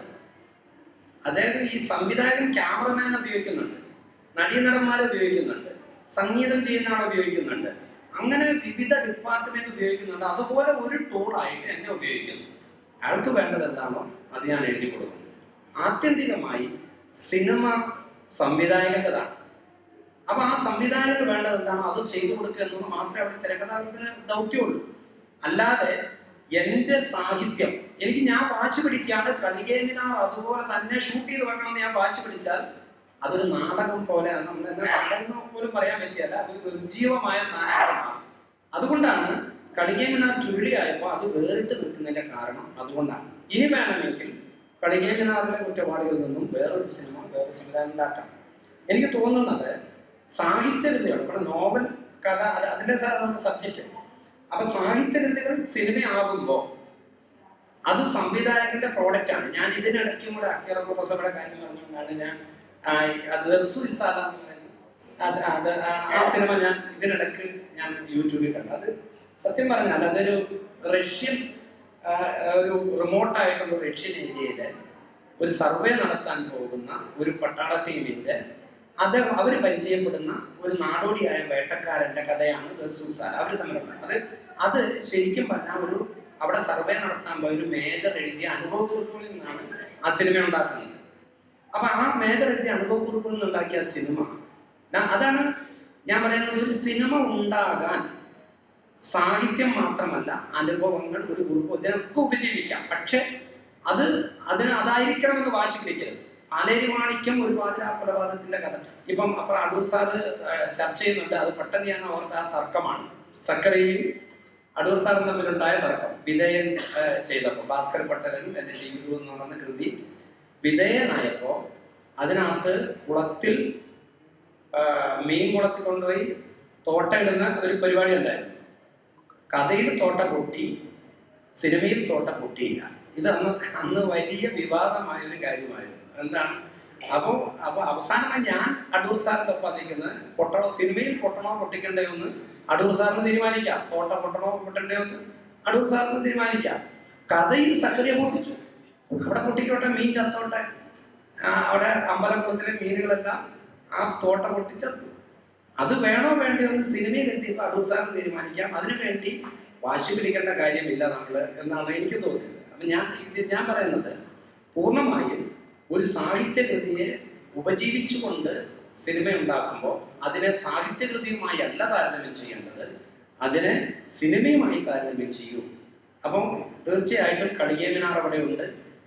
[SPEAKER 2] അതായത് ഈ സംവിധായകൻ ക്യാമറമാൻ ഉപയോഗിക്കുന്നുണ്ട്, നടീനടന്മാരെ ഉപയോഗിക്കുന്നുണ്ട്, സംഗീതം ചെയ്യുന്ന ആളെ ഉപയോഗിക്കുന്നുണ്ട്, അങ്ങനെ വിവിധ ഡിപ്പാർട്ട്മെന്റ് ഉപയോഗിക്കുന്നുണ്ട്. അതുപോലെ ഒരു ടൂളായിട്ട് എന്നെ ഉപയോഗിക്കുന്നു. അയാൾക്ക് വേണ്ടത് എന്താണോ അത് ഞാൻ എഴുതി കൊടുക്കുന്നു. ആത്യന്തികമായി സിനിമ സംവിധായകൻ്റെതാണ്. അപ്പൊ ആ സംവിധായകന് വേണ്ടത് എന്താണോ അത് ചെയ്തു കൊടുക്കുക എന്നത് മാത്രമേ അവിടെ തിരക്കഥാകൃത്തിന് ദൗത്യമുള്ളൂ. അല്ലാതെ എൻ്റെ സാഹിത്യം എനിക്ക് ഞാൻ വാശി പിടിക്കുകയാണ് കളികേമിനാർ അതുപോലെ തന്നെ ഷൂട്ട് ചെയ്ത് വെക്കണമെന്ന് ഞാൻ വാശി പിടിച്ചാൽ അതൊരു നാടകം പോലെ, നമ്മൾ എന്താ നാടകം പോലും പറയാൻ പറ്റിയല്ല, അതൊരു നിർജീവമായ സാധനമാണ്. അതുകൊണ്ടാണ് കളികേമിനാർ ചുരുളിയായപ്പോൾ അത് വേറിട്ട് നിൽക്കുന്നതിന്റെ കാരണം അതുകൊണ്ടാണ്. ഇനി വേണമെങ്കിൽ കളികേമിനാറിലെ കുറ്റവാളികളിൽ നിന്നും വേറൊരു സിനിമ വേറൊരു സംവിധാനം ഉണ്ടാക്കാം. എനിക്ക് തോന്നുന്നത് സാഹിത്യകൃതികൾ, ഇവിടെ നോവൽ കഥ അത് അതിൻ്റെ നമ്മുടെ സബ്ജക്റ്റ്. അപ്പൊ സാഹിത്യകൃതികൾ സിനിമയാകുമ്പോൾ അത് സംവിധായകന്റെ പ്രോഡക്റ്റാണ്. ഞാൻ ഇതിനിടയ്ക്കും കൂടെ അക്കീറ പ്രൊഫസറുടെ കാര്യം പറഞ്ഞുകൊണ്ടാണ് ഞാൻ ആ സിനിമ ഞാൻ ഇതിനിടയ്ക്ക് ഞാൻ യൂട്യൂബിൽ കണ്ടു. അത് സത്യം പറഞ്ഞാൽ അതൊരു റഷ്യൻ ഒരു റിമോട്ടായിട്ടുള്ള റഷ്യൻ ഏരിയയില് ഒരു സർവേ നടത്താൻ പോകുന്ന ഒരു പട്ടാള ടീമിന്റെ അത് അവർ പരിചയപ്പെടുന്ന ഒരു നാടോടിയായ വേട്ടക്കാരന്റെ കഥയാണ് ദർസൂസാല. അവർ തമ്മിലുള്ള അത് അത് ശരിക്കും പറഞ്ഞാൽ ഒരു അവിടെ സർവേ നടത്താൻ പോയ ഒരു മേജർ എഴുതിയ അനുഭവക്കുറിപ്പുകളിൽ നിന്നാണ് ആ സിനിമ ഉണ്ടാക്കുന്നത്. അപ്പൊ ആ മേജർ എഴുതിയ അനുഭവക്കുറിപ്പുകളിൽ നിന്നുണ്ടാക്കിയ സിനിമ അതാണ് ഞാൻ പറയുന്നത്. ഒരു സിനിമ ഉണ്ടാകാൻ സാഹിത്യം മാത്രമല്ല, അനുഭവങ്ങൾ, ഒരു കുറിപ്പ്, ഇതിനൊക്കെ ഉപജീവിക്കാം. പക്ഷെ അത് അതിന് അതായിരിക്കണമെന്ന് വാശി പിടിക്കരുത്. പാലേരി മാണിക്യം ഒരു പാതിരാ കൊലപാതകത്തിന്റെ കഥ ഇപ്പം അപ്പൊ അടൂർ സാറ് ചർച്ച ചെയ്യുന്നുണ്ട്. അത് പെട്ടെന്ന് ഞാൻ ഓർത്ത ആ തർക്കമാണ്, സക്കറിയും അടൂർ സാറും തമ്മിലുണ്ടായ തർക്കം. വിധേയൻ ചെയ്തപ്പോൾ ഭാസ്കർ പട്ടേലും എൻ്റെ ജീവിതവും എന്ന് പറയുന്ന കൃതി വിധേയനായപ്പോ അതിനകത്ത് കുളത്തിൽ മീൻ കുളത്തിൽ കൊണ്ടുപോയി തോട്ട ഇടുന്ന ഒരു പരിപാടി ഉണ്ടായിരുന്നു. കഥയിൽ തോട്ട പൊട്ടി, സിനിമയിൽ തോട്ട പൊട്ടിയില്ല. ഇത് അന്നത്തെ അന്ന് വലിയ വിവാദമായ ഒരു കാര്യമായിരുന്നു. എന്താണ് അപ്പോ അപ്പൊ അവസാനമായി ഞാൻ അടൂർ സാറിന്റെ ഒപ്പം നിൽക്കുന്നത് പൊട്ടണോ, സിനിമയിൽ പൊട്ടണോ പൊട്ടിക്കണ്ടേ ഒന്ന് അടൂർ സാറിന് തീരുമാനിക്കാം, തോട്ട പൊട്ടണോ പൊട്ടണ്ടേ ഒന്ന് അടൂർ സാറിന് തീരുമാനിക്കാം. കഥയിൽ സക്കറിയ പൊട്ടിച്ചു, അവിടെ പൊട്ടിക്കോട്ടെ, മീൻ ചത്തോട്ടെ. അവിടെ അമ്പലക്കുളത്തിലെ മീനുകളെല്ലാം ആ തോട്ട പൊട്ടിച്ചത്തു. അത് വേണോ വേണ്ടയോ എന്ന് സിനിമയിൽ എത്തിയപ്പോൾ അടൂർ സാറിന് തീരുമാനിക്കാം. അതിനുവേണ്ടി വാശി പിടിക്കേണ്ട കാര്യമില്ല നമ്മൾ എന്നാണ് എനിക്ക് തോന്നിയത്. അപ്പം ഞാൻ ഇത് ഞാൻ പറയുന്നത് പൂർണ്ണമായും ഒരു സാഹിത്യകൃതിയെ ഉപജീവിച്ചുകൊണ്ട് സിനിമ ഉണ്ടാക്കുമ്പോൾ അതിനെ സാഹിത്യകൃതിയുമായി അല്ല താരതമ്യം ചെയ്യേണ്ടത്, അതിനെ സിനിമയുമായി താരതമ്യം ചെയ്യൂ. അപ്പം തീർച്ചയായിട്ടും കളികേമിനാർ അവിടെ ഉണ്ട്.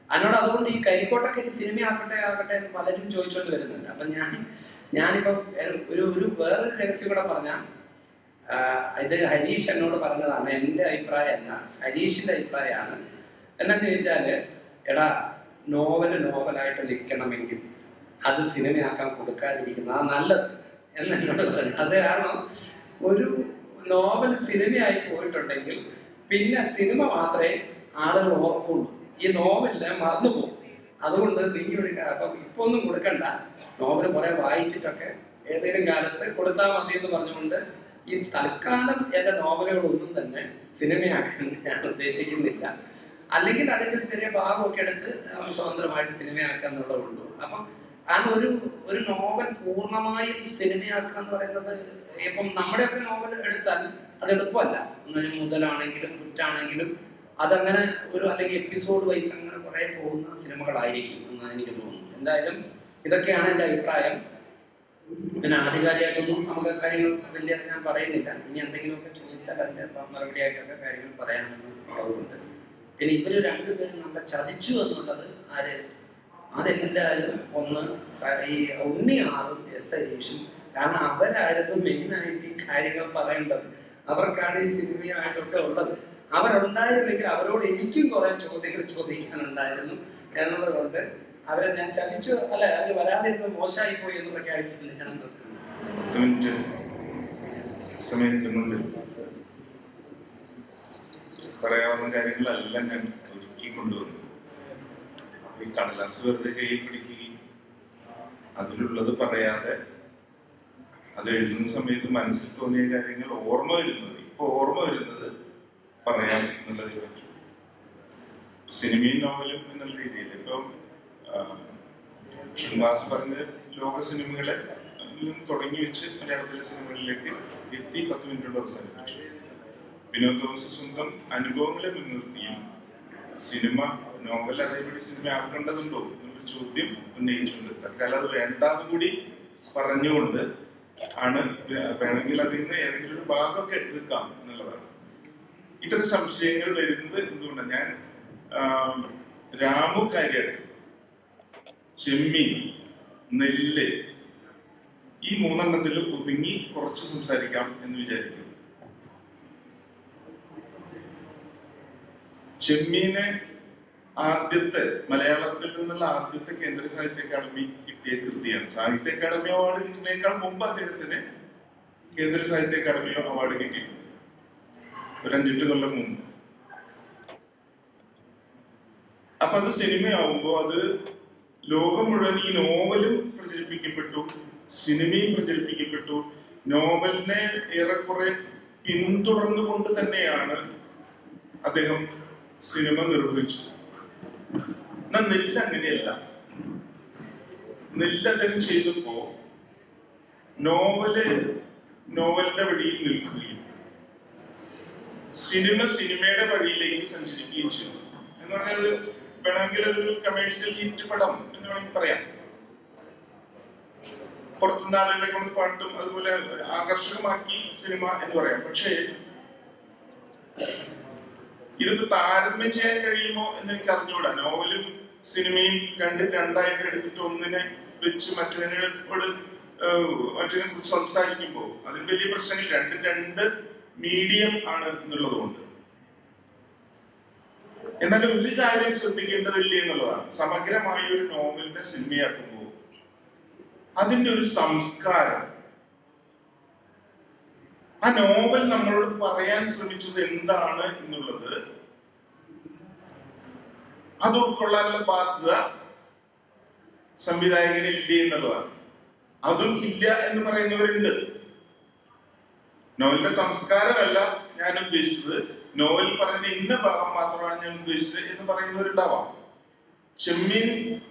[SPEAKER 2] അതിനോട് അതുകൊണ്ട് ഈ കരിക്കോട്ടക്കരി സിനിമയാക്കട്ടെ ആകട്ടെ എന്ന് പലരും ചോദിച്ചുകൊണ്ട് വരുന്നുണ്ട്. അപ്പം ഞാൻ ഞാനിപ്പം ഒരു ഒരു വേറൊരു രഹസ്യം കൂടെ പറഞ്ഞാൽ, ഇത് ഹരീഷ് എന്നോട് പറഞ്ഞതാണ്, എൻ്റെ അഭിപ്രായമല്ല, ഹരീഷിൻ്റെ അഭിപ്രായമാണ്. എന്നാന്ന് ചോദിച്ചാൽ, എടാ നോവല് നോവലായിട്ട് നിൽക്കണമെങ്കിൽ അത് സിനിമയാക്കാൻ കൊടുക്കാതിരിക്കുന്നതാണ് നല്ലത് എന്ന് എന്നോട് പറഞ്ഞു. അത് കാരണം ഒരു നോവൽ സിനിമയായി പോയിട്ടുണ്ടെങ്കിൽ പിന്നെ സിനിമ മാത്രമേ ആളുകൾ ഓർക്കുള്ളൂ, ഈ നോവലിനെ മറന്നു പോകും. അതുകൊണ്ട് നീ ഒരു അപ്പം ഇപ്പൊ ഒന്നും കൊടുക്കണ്ട, നോവൽ കുറെ വായിച്ചിട്ടൊക്കെ ഏതെങ്കിലും കാലത്ത് കൊടുത്താൽ മതി എന്ന് പറഞ്ഞുകൊണ്ട് ഈ തൽക്കാലം എൻ്റെ നോവലുകളൊന്നും തന്നെ സിനിമയാക്കാൻ ഞാൻ ഉദ്ദേശിക്കുന്നില്ല. അല്ലെങ്കിൽ അതിൻ്റെ ഒരു ചെറിയ ഭാഗമൊക്കെ എടുത്ത് സ്വതന്ത്രമായിട്ട് സിനിമയാക്കുക എന്നുള്ളതേ ഉള്ളൂ. അപ്പം കാരണം ഒരു ഒരു നോവൽ പൂർണ്ണമായും സിനിമയാക്കുക എന്ന് പറയുന്നത്, ഇപ്പം നമ്മുടെയൊക്കെ നോവൽ എടുത്താൽ അത് എളുപ്പമല്ല. മുതലാണെങ്കിലും കുറ്റാണെങ്കിലും അതങ്ങനെ ഒരു അല്ലെങ്കിൽ എപ്പിസോഡ് വൈസ് അങ്ങനെ കുറെ പോകുന്ന സിനിമകളായിരിക്കും എന്ന് എനിക്ക് തോന്നുന്നു. എന്തായാലും ഇതൊക്കെയാണ് എൻ്റെ അഭിപ്രായം. അങ്ങനെ ആധികാരികമായിട്ടൊന്നും നമുക്ക് കാര്യങ്ങൾ വലിയ ഞാൻ പറയുന്നില്ല. ഇനി എന്തെങ്കിലുമൊക്കെ ചോദിച്ചാൽ അതിൻ്റെ മറുപടി ആയിട്ടൊക്കെ കാര്യങ്ങൾ പറയാമെന്ന് അതുകൊണ്ട്. പിന്നെ ഇവര് രണ്ടുപേരും നമ്മളെ ചതിച്ചു എന്നുള്ളത് ആര്, അതെല്ലാവരും ഒന്ന് ഈ ഉണ്ണിയാറും എസ് ഹരീഷും. കാരണം അവരായിരുന്നു മെയിനായിട്ട് ഈ കാര്യങ്ങൾ പറയേണ്ടത്, അവർക്കാണ് ഈ സിനിമയായിട്ടൊക്കെ ഉള്ളത്. അവരുണ്ടായിരുന്നെങ്കിൽ അവരോട് എനിക്കും കുറെ ചോദ്യങ്ങൾ ചോദിക്കാനുണ്ടായിരുന്നു എന്നതുകൊണ്ട് അവരെ ഞാൻ ചതിച്ചു, അല്ല അവര് വരാതിരുന്ന് മോശമായി പോയി എന്ന് പ്രഖ്യാപിച്ചിട്ടുണ്ട്. ഞാൻ
[SPEAKER 3] പത്ത് മിനിറ്റ് സമയത്തിനുള്ളിൽ പറയാവുന്ന കാര്യങ്ങളെല്ലാം ഞാൻ ഒരുക്കി കൊണ്ടുവന്നു. ഈ കടലാസ് വെറുതെ കയ്യിൽ പിടിക്കുകയും അതിലുള്ളത് പറയാതെ അത് എഴുതുന്ന സമയത്ത് മനസ്സിൽ തോന്നിയ കാര്യങ്ങൾ ഓർമ്മ വരുന്നത് ഇപ്പൊ ഓർമ്മ വരുന്നത് പറയാം എന്നുള്ളതിനെ പറ്റി. സിനിമയും നോവലും എന്നുള്ള രീതിയിൽ ഇപ്പം ഷൺവാസ് പറഞ്ഞ ലോക സിനിമകളെ തുടങ്ങി വെച്ച് മലയാളത്തിലെ സിനിമകളിലേക്ക് എത്തി പത്ത് മിനിറ്റോട് അവസാനിപ്പിച്ചു. വിനോദ് തോമസ് സ്വന്തം അനുഭവങ്ങളെ മുൻനിർത്തിയും സിനിമ നോവൽ അതേപടി സിനിമ ആക്കേണ്ടതുണ്ടോ എന്നുള്ള ചോദ്യം ഉന്നയിച്ചുകൊണ്ട് തൽക്കാലം അത് വേണ്ടാന്ന് കൂടി പറഞ്ഞുകൊണ്ട് ആണ് വേണമെങ്കിൽ അതിൽ നിന്ന് ഏതെങ്കിലും ഒരു ഭാഗമൊക്കെ എടുക്കാം എന്നുള്ളതാണ്. ഇത്തരം സംശയങ്ങൾ വരുന്നത് എന്തുകൊണ്ടാണ്? ഞാൻ രാമു കാര്യമായിട്ട് ചെമ്മീൻ, നെല്ല് ഈ മൂന്നെണ്ണത്തിൽ ഒതുങ്ങി കുറച്ച് സംസാരിക്കാം എന്ന് വിചാരിക്കുന്നു. ചെമ്മീനെ ആദ്യത്തെ മലയാളത്തിൽ നിന്നുള്ള ആദ്യത്തെ കേന്ദ്ര സാഹിത്യ അക്കാദമി കിട്ടിയ കൃതിയാണ്. സാഹിത്യ അക്കാദമി അവാർഡ് കിട്ടുന്നതിനേക്കാൾ മുമ്പ് അദ്ദേഹത്തിന് കേന്ദ്ര സാഹിത്യ അക്കാദമി അവാർഡ് കിട്ടിയിട്ടുണ്ട്, ഒരു അഞ്ചെട്ട് കൊല്ലം മുമ്പ്. അപ്പൊ അത് സിനിമയാവുമ്പോ അത് ലോകം മുഴുവൻ ഈ നോവലും പ്രചരിപ്പിക്കപ്പെട്ടു, സിനിമയും പ്രചരിപ്പിക്കപ്പെട്ടു. നോവലിനെ ഏറെക്കുറെ പിന്തുടർന്നുകൊണ്ട് തന്നെയാണ് അദ്ദേഹം സിനിമ നിർവഹിച്ചത്. എന്നാൽ നെല്ല് അങ്ങനെയല്ല. നെല്ല് അദ്ദേഹം ചെയ്തപ്പോ നോവല് നോവലിന്റെ വഴിയിൽ നിൽക്കുകയും സിനിമ സിനിമയുടെ വഴിയിലേക്ക് സഞ്ചരിക്കുകയും ചെയ്തു. എന്ന് പറഞ്ഞത് വേണമെങ്കിൽ അതൊരു കമേഴ്ഷ്യൽ ഹിറ്റ് പടം എന്ന് വേണമെങ്കിൽ പറയാം. പുറത്തുനിന്ന് ആളുകളെ കൊണ്ട് പാട്ടും അതുപോലെ ആകർഷകമാക്കി സിനിമ എന്ന് പറയാം. പക്ഷേ ഇതിപ്പോ താരതമ്യം ചെയ്യാൻ കഴിയുമോ എന്ന് എനിക്ക് അറിഞ്ഞുകൂടാ. നോവലും സിനിമയും രണ്ട് രണ്ടായിട്ട് എടുത്തിട്ട് ഒന്നിനെ വെച്ച് മറ്റതിനോട് മറ്റതിനെ കുറിച്ച് സംസാരിക്കുമ്പോൾ അതിന് വലിയ പ്രശ്നങ്ങൾ. രണ്ടും രണ്ട് മീഡിയം ആണ് എന്നുള്ളത് കൊണ്ട്. എന്നാലും ഒരു കാര്യം ശ്രദ്ധിക്കേണ്ടതില്ലേ എന്നുള്ളതാണ്. സമഗ്രമായ ഒരു നോവലിനെ സിനിമയാക്കുമ്പോൾ അതിന്റെ ഒരു സംസ്കാരം, ആ നോവൽ നമ്മളോട് പറയാൻ ശ്രമിച്ചത് എന്താണ് എന്നുള്ളത് അത് ഉൾക്കൊള്ളാനുള്ള ബാധ്യത സംവിധായകന് ഇല്ലേ എന്നുള്ളതാണ്. അതും ഇല്ല എന്ന് പറയുന്നവരുണ്ട്. നോവലിന്റെ സംസ്കാരമല്ല ഞാൻ ഉദ്ദേശിച്ചത്, നോവൽ പറയുന്ന ഇന്ന ഭാഗം മാത്രമാണ് ഞാൻ ഉദ്ദേശിച്ചത് എന്ന് പറയുന്നവരുണ്ടാവാം. ചെമ്മീൻ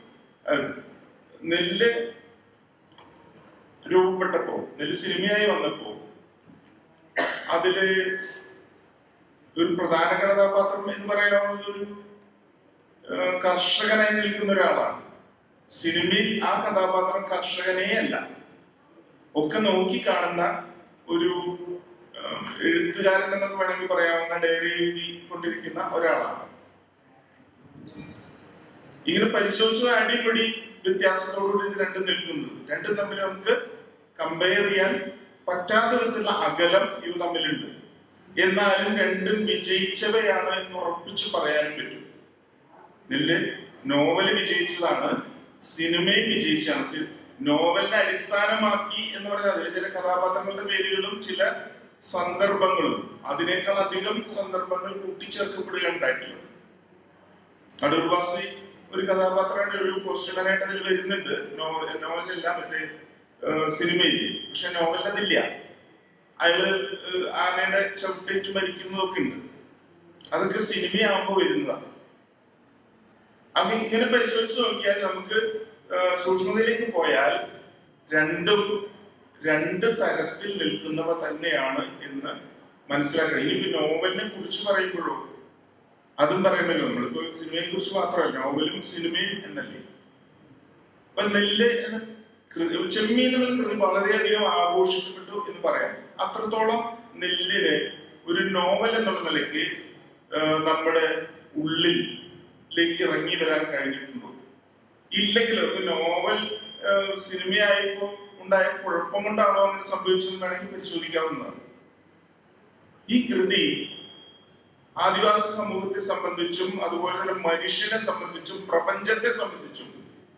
[SPEAKER 3] നെല്ല് രൂപപ്പെട്ടപ്പോ, നെല്ല് സിനിമയായി വന്നപ്പോ അതില് ഒരു പ്രധാന കഥാപാത്രം എന്ന് പറയാവുന്നത് ഒരു കർഷകനായി നിൽക്കുന്ന ഒരാളാണ്. സിനിമയിൽ ആ കഥാപാത്രം കർഷകനേ അല്ല, ഒക്കെ നോക്കി കാണുന്ന ഒരു എഴുത്തുകാരൻ എന്നൊക്കെ വേണമെങ്കിൽ പറയാവുന്ന ഡയറി എഴുതി കൊണ്ടിരിക്കുന്ന ഒരാളാണ്. ഇങ്ങനെ പരിശോധിച്ചു അടിപൊളി വ്യത്യാസത്തോടുകൂടി ഇത് രണ്ടും നിൽക്കുന്നത്. രണ്ടും തമ്മിൽ നമുക്ക് കമ്പയർ ചെയ്യാൻ പറ്റാത്ത വിധത്തിലുള്ള അകലം ഇവ തമ്മിലുണ്ട്. എന്നാലും രണ്ടും വിജയിച്ചവയാണ് എന്ന് ഉറപ്പിച്ച് പറയാനും പറ്റും. നെല്ല് നോവല് വിജയിച്ചതാണ്, സിനിമയും വിജയിച്ചാണ്. നോവലിനെ അടിസ്ഥാനമാക്കി എന്ന് പറഞ്ഞാൽ അതിൽ ചില കഥാപാത്രങ്ങളുടെ പേരുകളും ചില സന്ദർഭങ്ങളും അതിനേക്കാൾ അധികം സന്ദർഭങ്ങൾ കൂട്ടിച്ചേർക്കപ്പെടുകയാണ് ഉണ്ടായിട്ടുള്ളത്. അടൂർ വാസി ഒരു കഥാപാത്രമായിട്ട് ഒരു പോസ്റ്റ്മാനായിട്ട് അതിൽ വരുന്നുണ്ട്. നോവൽ നോവലല്ല മറ്റേ സിനിമയിൽ. പക്ഷെ നോവലിൽ അതില്ല. അയാള് ആനയുടെ ചവിട്ടേറ്റ് മരിക്കുന്നതൊക്കെ ഉണ്ട്. അതൊക്കെ സിനിമയാകുമ്പോൾ വരുന്നതാണ്. അപ്പൊ ഇങ്ങനെ പരിശോധിച്ച് നോക്കിയാൽ നമുക്ക് സൂക്ഷ്മതയിലേക്ക് പോയാൽ രണ്ടും രണ്ട് തരത്തിൽ നിൽക്കുന്നവ തന്നെയാണ് എന്ന് മനസ്സിലാക്കണം. ഇനിയിപ്പോ നോവലിനെ കുറിച്ച് പറയുമ്പോഴോ അതും പറയണല്ലോ. നമ്മളിപ്പോ സിനിമയെ കുറിച്ച് മാത്രമല്ല, നോവലും സിനിമയും എന്നല്ലേ. അപ്പൊ നെല്ല് എന്ന കൃതി, ചെമ്മീൻ എന്ന കൃതി വളരെയധികം ആഘോഷിക്കപ്പെട്ടു എന്ന് പറയാം. അത്രത്തോളം നെല്ലിന് ഒരു നോവൽ എന്നുള്ള നിലയ്ക്ക് നമ്മുടെ ഉള്ളിലേക്ക് ഇറങ്ങി വരാൻ കഴിഞ്ഞിട്ടുണ്ടോ? ഇല്ലെങ്കിലോ ഇപ്പൊ നോവൽ സിനിമയായപ്പോ ഉണ്ടായ കുഴപ്പം കൊണ്ടാണോ അങ്ങനെ സംഭവിച്ചതെന്ന് വേണമെങ്കിൽ പരിശോധിക്കാവുന്നതാണ്. ഈ കൃതി ആദിവാസി സമൂഹത്തെ സംബന്ധിച്ചും അതുപോലെ തന്നെ മനുഷ്യനെ സംബന്ധിച്ചും പ്രപഞ്ചത്തെ സംബന്ധിച്ചും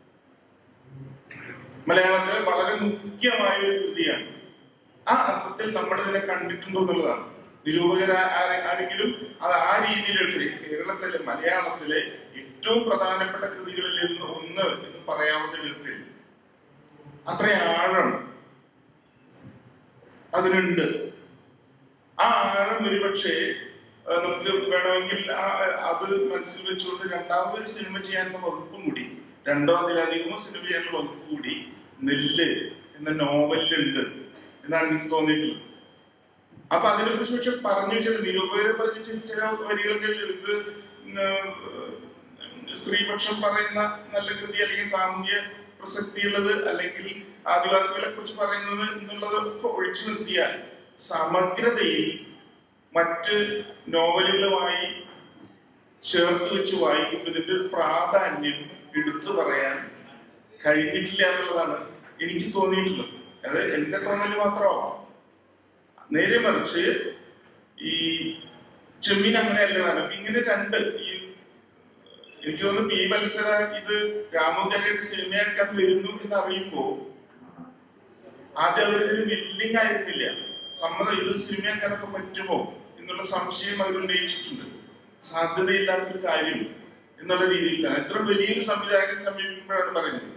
[SPEAKER 3] മലയാളത്തിലെ വളരെ മുഖ്യമായ ഒരു കൃതിയാണ്. ആ അർത്ഥത്തിൽ നമ്മൾ ഇതിനെ കണ്ടിട്ടുണ്ടോ എന്നുള്ളതാണ്. നിരൂപകർ ആരെങ്കിലും അത് ആ രീതിയിലെടുത്ത് കേരളത്തിലെ മലയാളത്തിലെ ഏറ്റവും പ്രധാനപ്പെട്ട കൃതികളിൽ നിന്ന് ഒന്ന് എന്ന് പറയാവുന്ന വിധത്തിൽ അത്ര ആഴം അതിനുണ്ട്. ആ ആഴം ഒരുപക്ഷെ നമുക്ക് വേണമെങ്കിൽ അത് മനസ്സിൽ വെച്ചുകൊണ്ട് രണ്ടാമതൊരു സിനിമ ചെയ്യാനുള്ള വകുപ്പും കൂടി, രണ്ടോ അതിലധികമോ സിനിമ ചെയ്യാനുള്ള വകുപ്പ് കൂടി നെല്ല് എന്ന നോവലിലുണ്ട് എന്നാണ് എനിക്ക് തോന്നിയിട്ടുള്ളത്. അപ്പൊ അതിനെ കുറിച്ച് പക്ഷെ പറഞ്ഞു ചില നിരൂപകരെ പറഞ്ഞ ചില വരികൾ ഇത് സ്ത്രീപക്ഷം പറയുന്ന നല്ല കൃതി അല്ലെങ്കിൽ സാമൂഹ്യ പ്രസക്തിയുള്ളത് അല്ലെങ്കിൽ ആദിവാസികളെ കുറിച്ച് പറയുന്നത് എന്നുള്ളതൊക്കെ ഒഴിച്ചു നിർത്തിയാൽ സമഗ്രതയിൽ മറ്റ് നോവലുകളുമായി ചേർത്ത് വെച്ച് വായിക്കുമ്പോൾ ഇതിന്റെ ഒരു പ്രാധാന്യം എടുത്തു പറയാൻ കഴിഞ്ഞിട്ടില്ല എന്നുള്ളതാണ് എനിക്ക് തോന്നിയിട്ടുള്ളത്. അത് എന്റെ തോന്നല് മാത്രമാവാം. നേരെ മറിച്ച് ഈ ചെമ്മീൻ അങ്ങനെയല്ലതാണ്. ഇങ്ങനെ രണ്ട് ഈ എനിക്ക് തോന്നുന്നു പി മത്സര ഇത് രാമുകലയുടെ സിനിമയാക്കാൻ വരുന്നു എന്ന് അറിയുമ്പോ ആദ്യം അവരിതൊരു വില്ലിങ് ആയിരുന്നില്ല. സമ്മതം ഇത് സിനിമയാക്കാനൊക്കെ പറ്റുമോ എന്നുള്ള സംശയം അവർ ഉന്നയിച്ചിട്ടുണ്ട്. സാധ്യതയില്ലാത്തൊരു കാര്യം എന്നുള്ള രീതിയിൽ തന്നെ എത്ര വലിയൊരു സംവിധായകൻ സമീപിക്കുമ്പോഴാണ് പറയുന്നത്.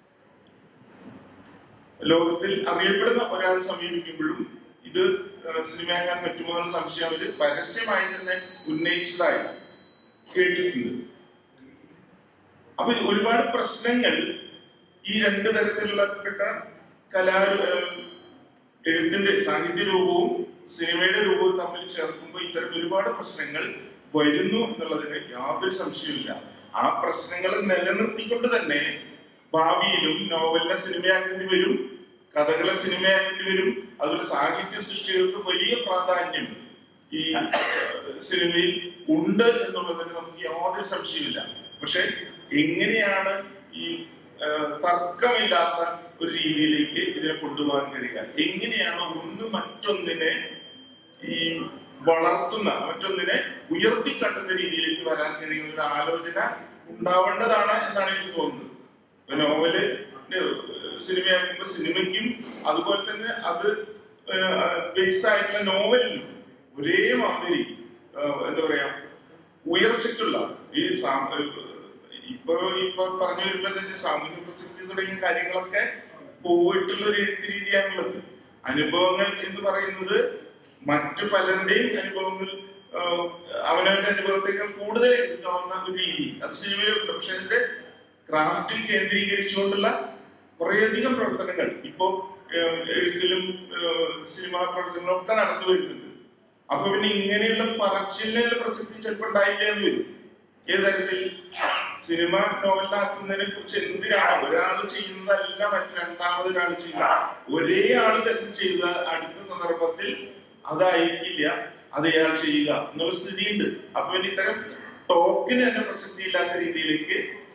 [SPEAKER 3] ലോകത്തിൽ അറിയപ്പെടുന്ന ഒരാൾ സമീപിക്കുമ്പോഴും ഇത് സിനിമയാക്കാൻ പറ്റുമോ എന്ന സംശയം അവര് പരസ്യമായി തന്നെ ഉന്നയിച്ചതായി കേട്ടിട്ടുണ്ട്. അപ്പൊ ഒരുപാട് പ്രശ്നങ്ങൾ ഈ രണ്ട് തരത്തിലുള്ള പെട്ട കലാ എഴുത്തിന്റെ സാഹിത്യ രൂപവും സിനിമയുടെ രൂപവും തമ്മിൽ ചേർക്കുമ്പോൾ ഇത്തരം ഒരുപാട് പ്രശ്നങ്ങൾ വരുന്നു എന്നുള്ളതിന് യാതൊരു സംശയമില്ല. ആ പ്രശ്നങ്ങൾ നിലനിർത്തിക്കൊണ്ട് തന്നെ ഭാവിയിലും നോവലിനെ സിനിമയാക്കേണ്ടി വരും, കഥകളെ സിനിമയാക്കേണ്ടി വരും. അതുപോലെ സാഹിത്യ സൃഷ്ടികൾക്ക് വലിയ പ്രാധാന്യം ഈ സിനിമയിൽ ഉണ്ട് എന്നുള്ളതിന് നമുക്ക് യാതൊരു സംശയമില്ല. പക്ഷെ എങ്ങനെയാണ് ഈ തർക്കമില്ലാത്ത ഒരു രീതിയിലേക്ക് ഇതിനെ കൊണ്ടുപോകാൻ കഴിയുക, എങ്ങനെയാണ് ഒന്ന് മറ്റൊന്നിനെ ഈ വളർത്തുന്ന, മറ്റൊന്നിനെ ഉയർത്തിക്കാട്ടുന്ന രീതിയിലേക്ക് വരാൻ കഴിയുന്ന ഒരു ആലോചന ഉണ്ടാവേണ്ടതാണ് എന്നാണ് എനിക്ക് തോന്നുന്നത്. നോവല് സിനിമയാക്കുമ്പോൾ സിനിമയ്ക്കും അതുപോലെ തന്നെ അത് ബേസ് ആയിട്ടുള്ള നോവലിനും ഒരേ മാതിരി എന്താ പറയാ ഉയർച്ചയ്ക്കുള്ള ഈ ഇപ്പൊ ഇപ്പൊ പറഞ്ഞു വരുമ്പോ എന്താ വെച്ചാൽ സാമൂഹ്യ പ്രസക്തി തുടങ്ങിയ കാര്യങ്ങളൊക്കെ പോയിട്ടുള്ള ഒരു എഴുത്ത് രീതിയാണുള്ളത്. അനുഭവങ്ങൾ എന്ന് പറയുന്നത് മറ്റു പലരുടെയും അനുഭവങ്ങൾ അവനവന്റെ അനുഭവത്തെക്കാൾ കൂടുതൽ എടുക്കാവുന്ന ഒരു രീതി അത് സിനിമയിലുണ്ട്. പക്ഷെ അതിന്റെ ക്രാഫ്റ്റിൽ കേന്ദ്രീകരിച്ചുകൊണ്ടുള്ള കുറേയധികം പ്രവർത്തനങ്ങൾ ഇപ്പോ എഴുത്തിലും സിനിമാ പ്രവർത്തനങ്ങളും ഒക്കെ നടന്നു വരുന്നുണ്ട്. അപ്പൊ പിന്നെ ഇങ്ങനെയുള്ള പറച്ചിലിനുള്ള പ്രസക്തി ചിലപ്പോൾ ഉണ്ടായില്ല എന്ന് വരും. ഏത് തരത്തിൽ സിനിമ നോവലിലാക്കുന്നതിനെ കുറിച്ച് എന്തിനാണ് ഒരാൾ ചെയ്യുന്നതല്ല മറ്റു രണ്ടാമതൊരാൾ ചെയ്യുക. ഒരേ ആൾ തന്നെ ചെയ്ത അടുത്ത സന്ദർഭത്തിൽ അതായിരിക്കില്ല അത് അയാൾ ചെയ്യുക എന്നുള്ള സ്ഥിതിയുണ്ട്. അപ്പൊ പിന്നെ ഇത്തരം ടോക്കിന് തന്നെ പ്രസക്തി ഇല്ലാത്ത രീതിയിലേക്ക്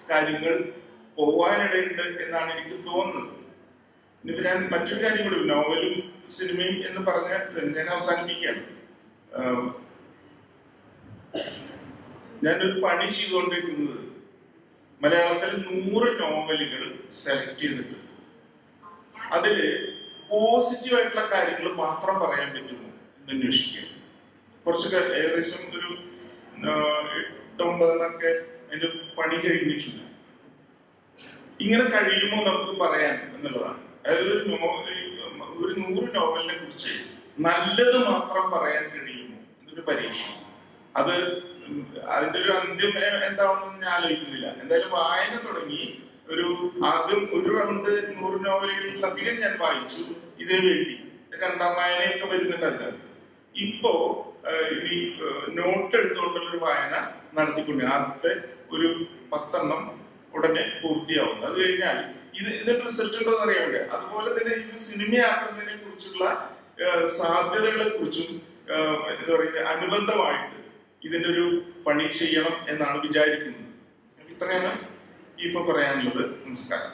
[SPEAKER 3] കാര്യങ്ങൾ പോവാനിടയുണ്ട് എന്നാണ് എനിക്ക് തോന്നുന്നത്. ഇനിയിപ്പോ ഞാൻ മറ്റൊരു കാര്യം കൂടി, നോവലും സിനിമയും എന്ന് പറഞ്ഞ ഞാൻ അവസാനിപ്പിക്കുകയാണ്. ഞാനൊരു പണി ചെയ്തുകൊണ്ടിരിക്കുന്നത് മലയാളത്തിൽ നൂറ് നോവലുകൾ സെലക്ട് ചെയ്തിട്ട് അതില് പോസിറ്റീവ് ആയിട്ടുള്ള കാര്യങ്ങൾ മാത്രം പറയാൻ പറ്റുമോ എന്ന് അന്വേഷിക്കുകയാണ്. കുറച്ചൊക്കെ ഏകദേശം ഒരു എട്ടൊമ്പതെന്നൊക്കെ അതിന്റെ പണി കഴിഞ്ഞിട്ടുണ്ട്. ഇങ്ങനെ കഴിയുമോ നമുക്ക് പറയാൻ എന്നുള്ളതാണ്. അതായത് ഒരു നോവൽ, ഒരു നൂറ് നോവലിനെ കുറിച്ച് നല്ലത് മാത്രം പറയാൻ കഴിയുമോ എന്നൊരു പരീക്ഷ. അത് അതിന്റെ ഒരു അന്ത്യം എന്താണെന്ന് ഞാൻ ആലോചിക്കുന്നില്ല. എന്തായാലും വായന തുടങ്ങി ഒരു ആദ്യം ഒരു റൗണ്ട് നൂറ് നോവലുകളിലധികം ഞാൻ വായിച്ചു ഇതിനു വേണ്ടി. രണ്ടാം വായനയൊക്കെ വരുന്നുണ്ട് അതിനകത്ത്. ഇപ്പോ ഈ നോട്ട് എടുത്തുകൊണ്ടുള്ള ഒരു വായന നടത്തിക്കൊണ്ട് ആദ്യത്തെ ഒരു പത്തെണ്ണം ഉടനെ പൂർത്തിയാവും. അത് കഴിഞ്ഞാൽ ഇത് ഇതിന്റെ റിസൾട്ട് ഉണ്ടോ എന്ന് അറിയാൻ വേണ്ടി. അതുപോലെ തന്നെ ഇത് സിനിമയാക്കുന്നതിനെ കുറിച്ചുള്ള സാധ്യതകളെ കുറിച്ചും എന്താ പറയുക അനുബന്ധമായിട്ട് ഇതിന്റെ ഒരു പണി ചെയ്യണം എന്നാണ് വിചാരിക്കുന്നത്. ഇത്രയാണ് ഇപ്പൊ പറയാനുള്ളത്. നമസ്കാരം.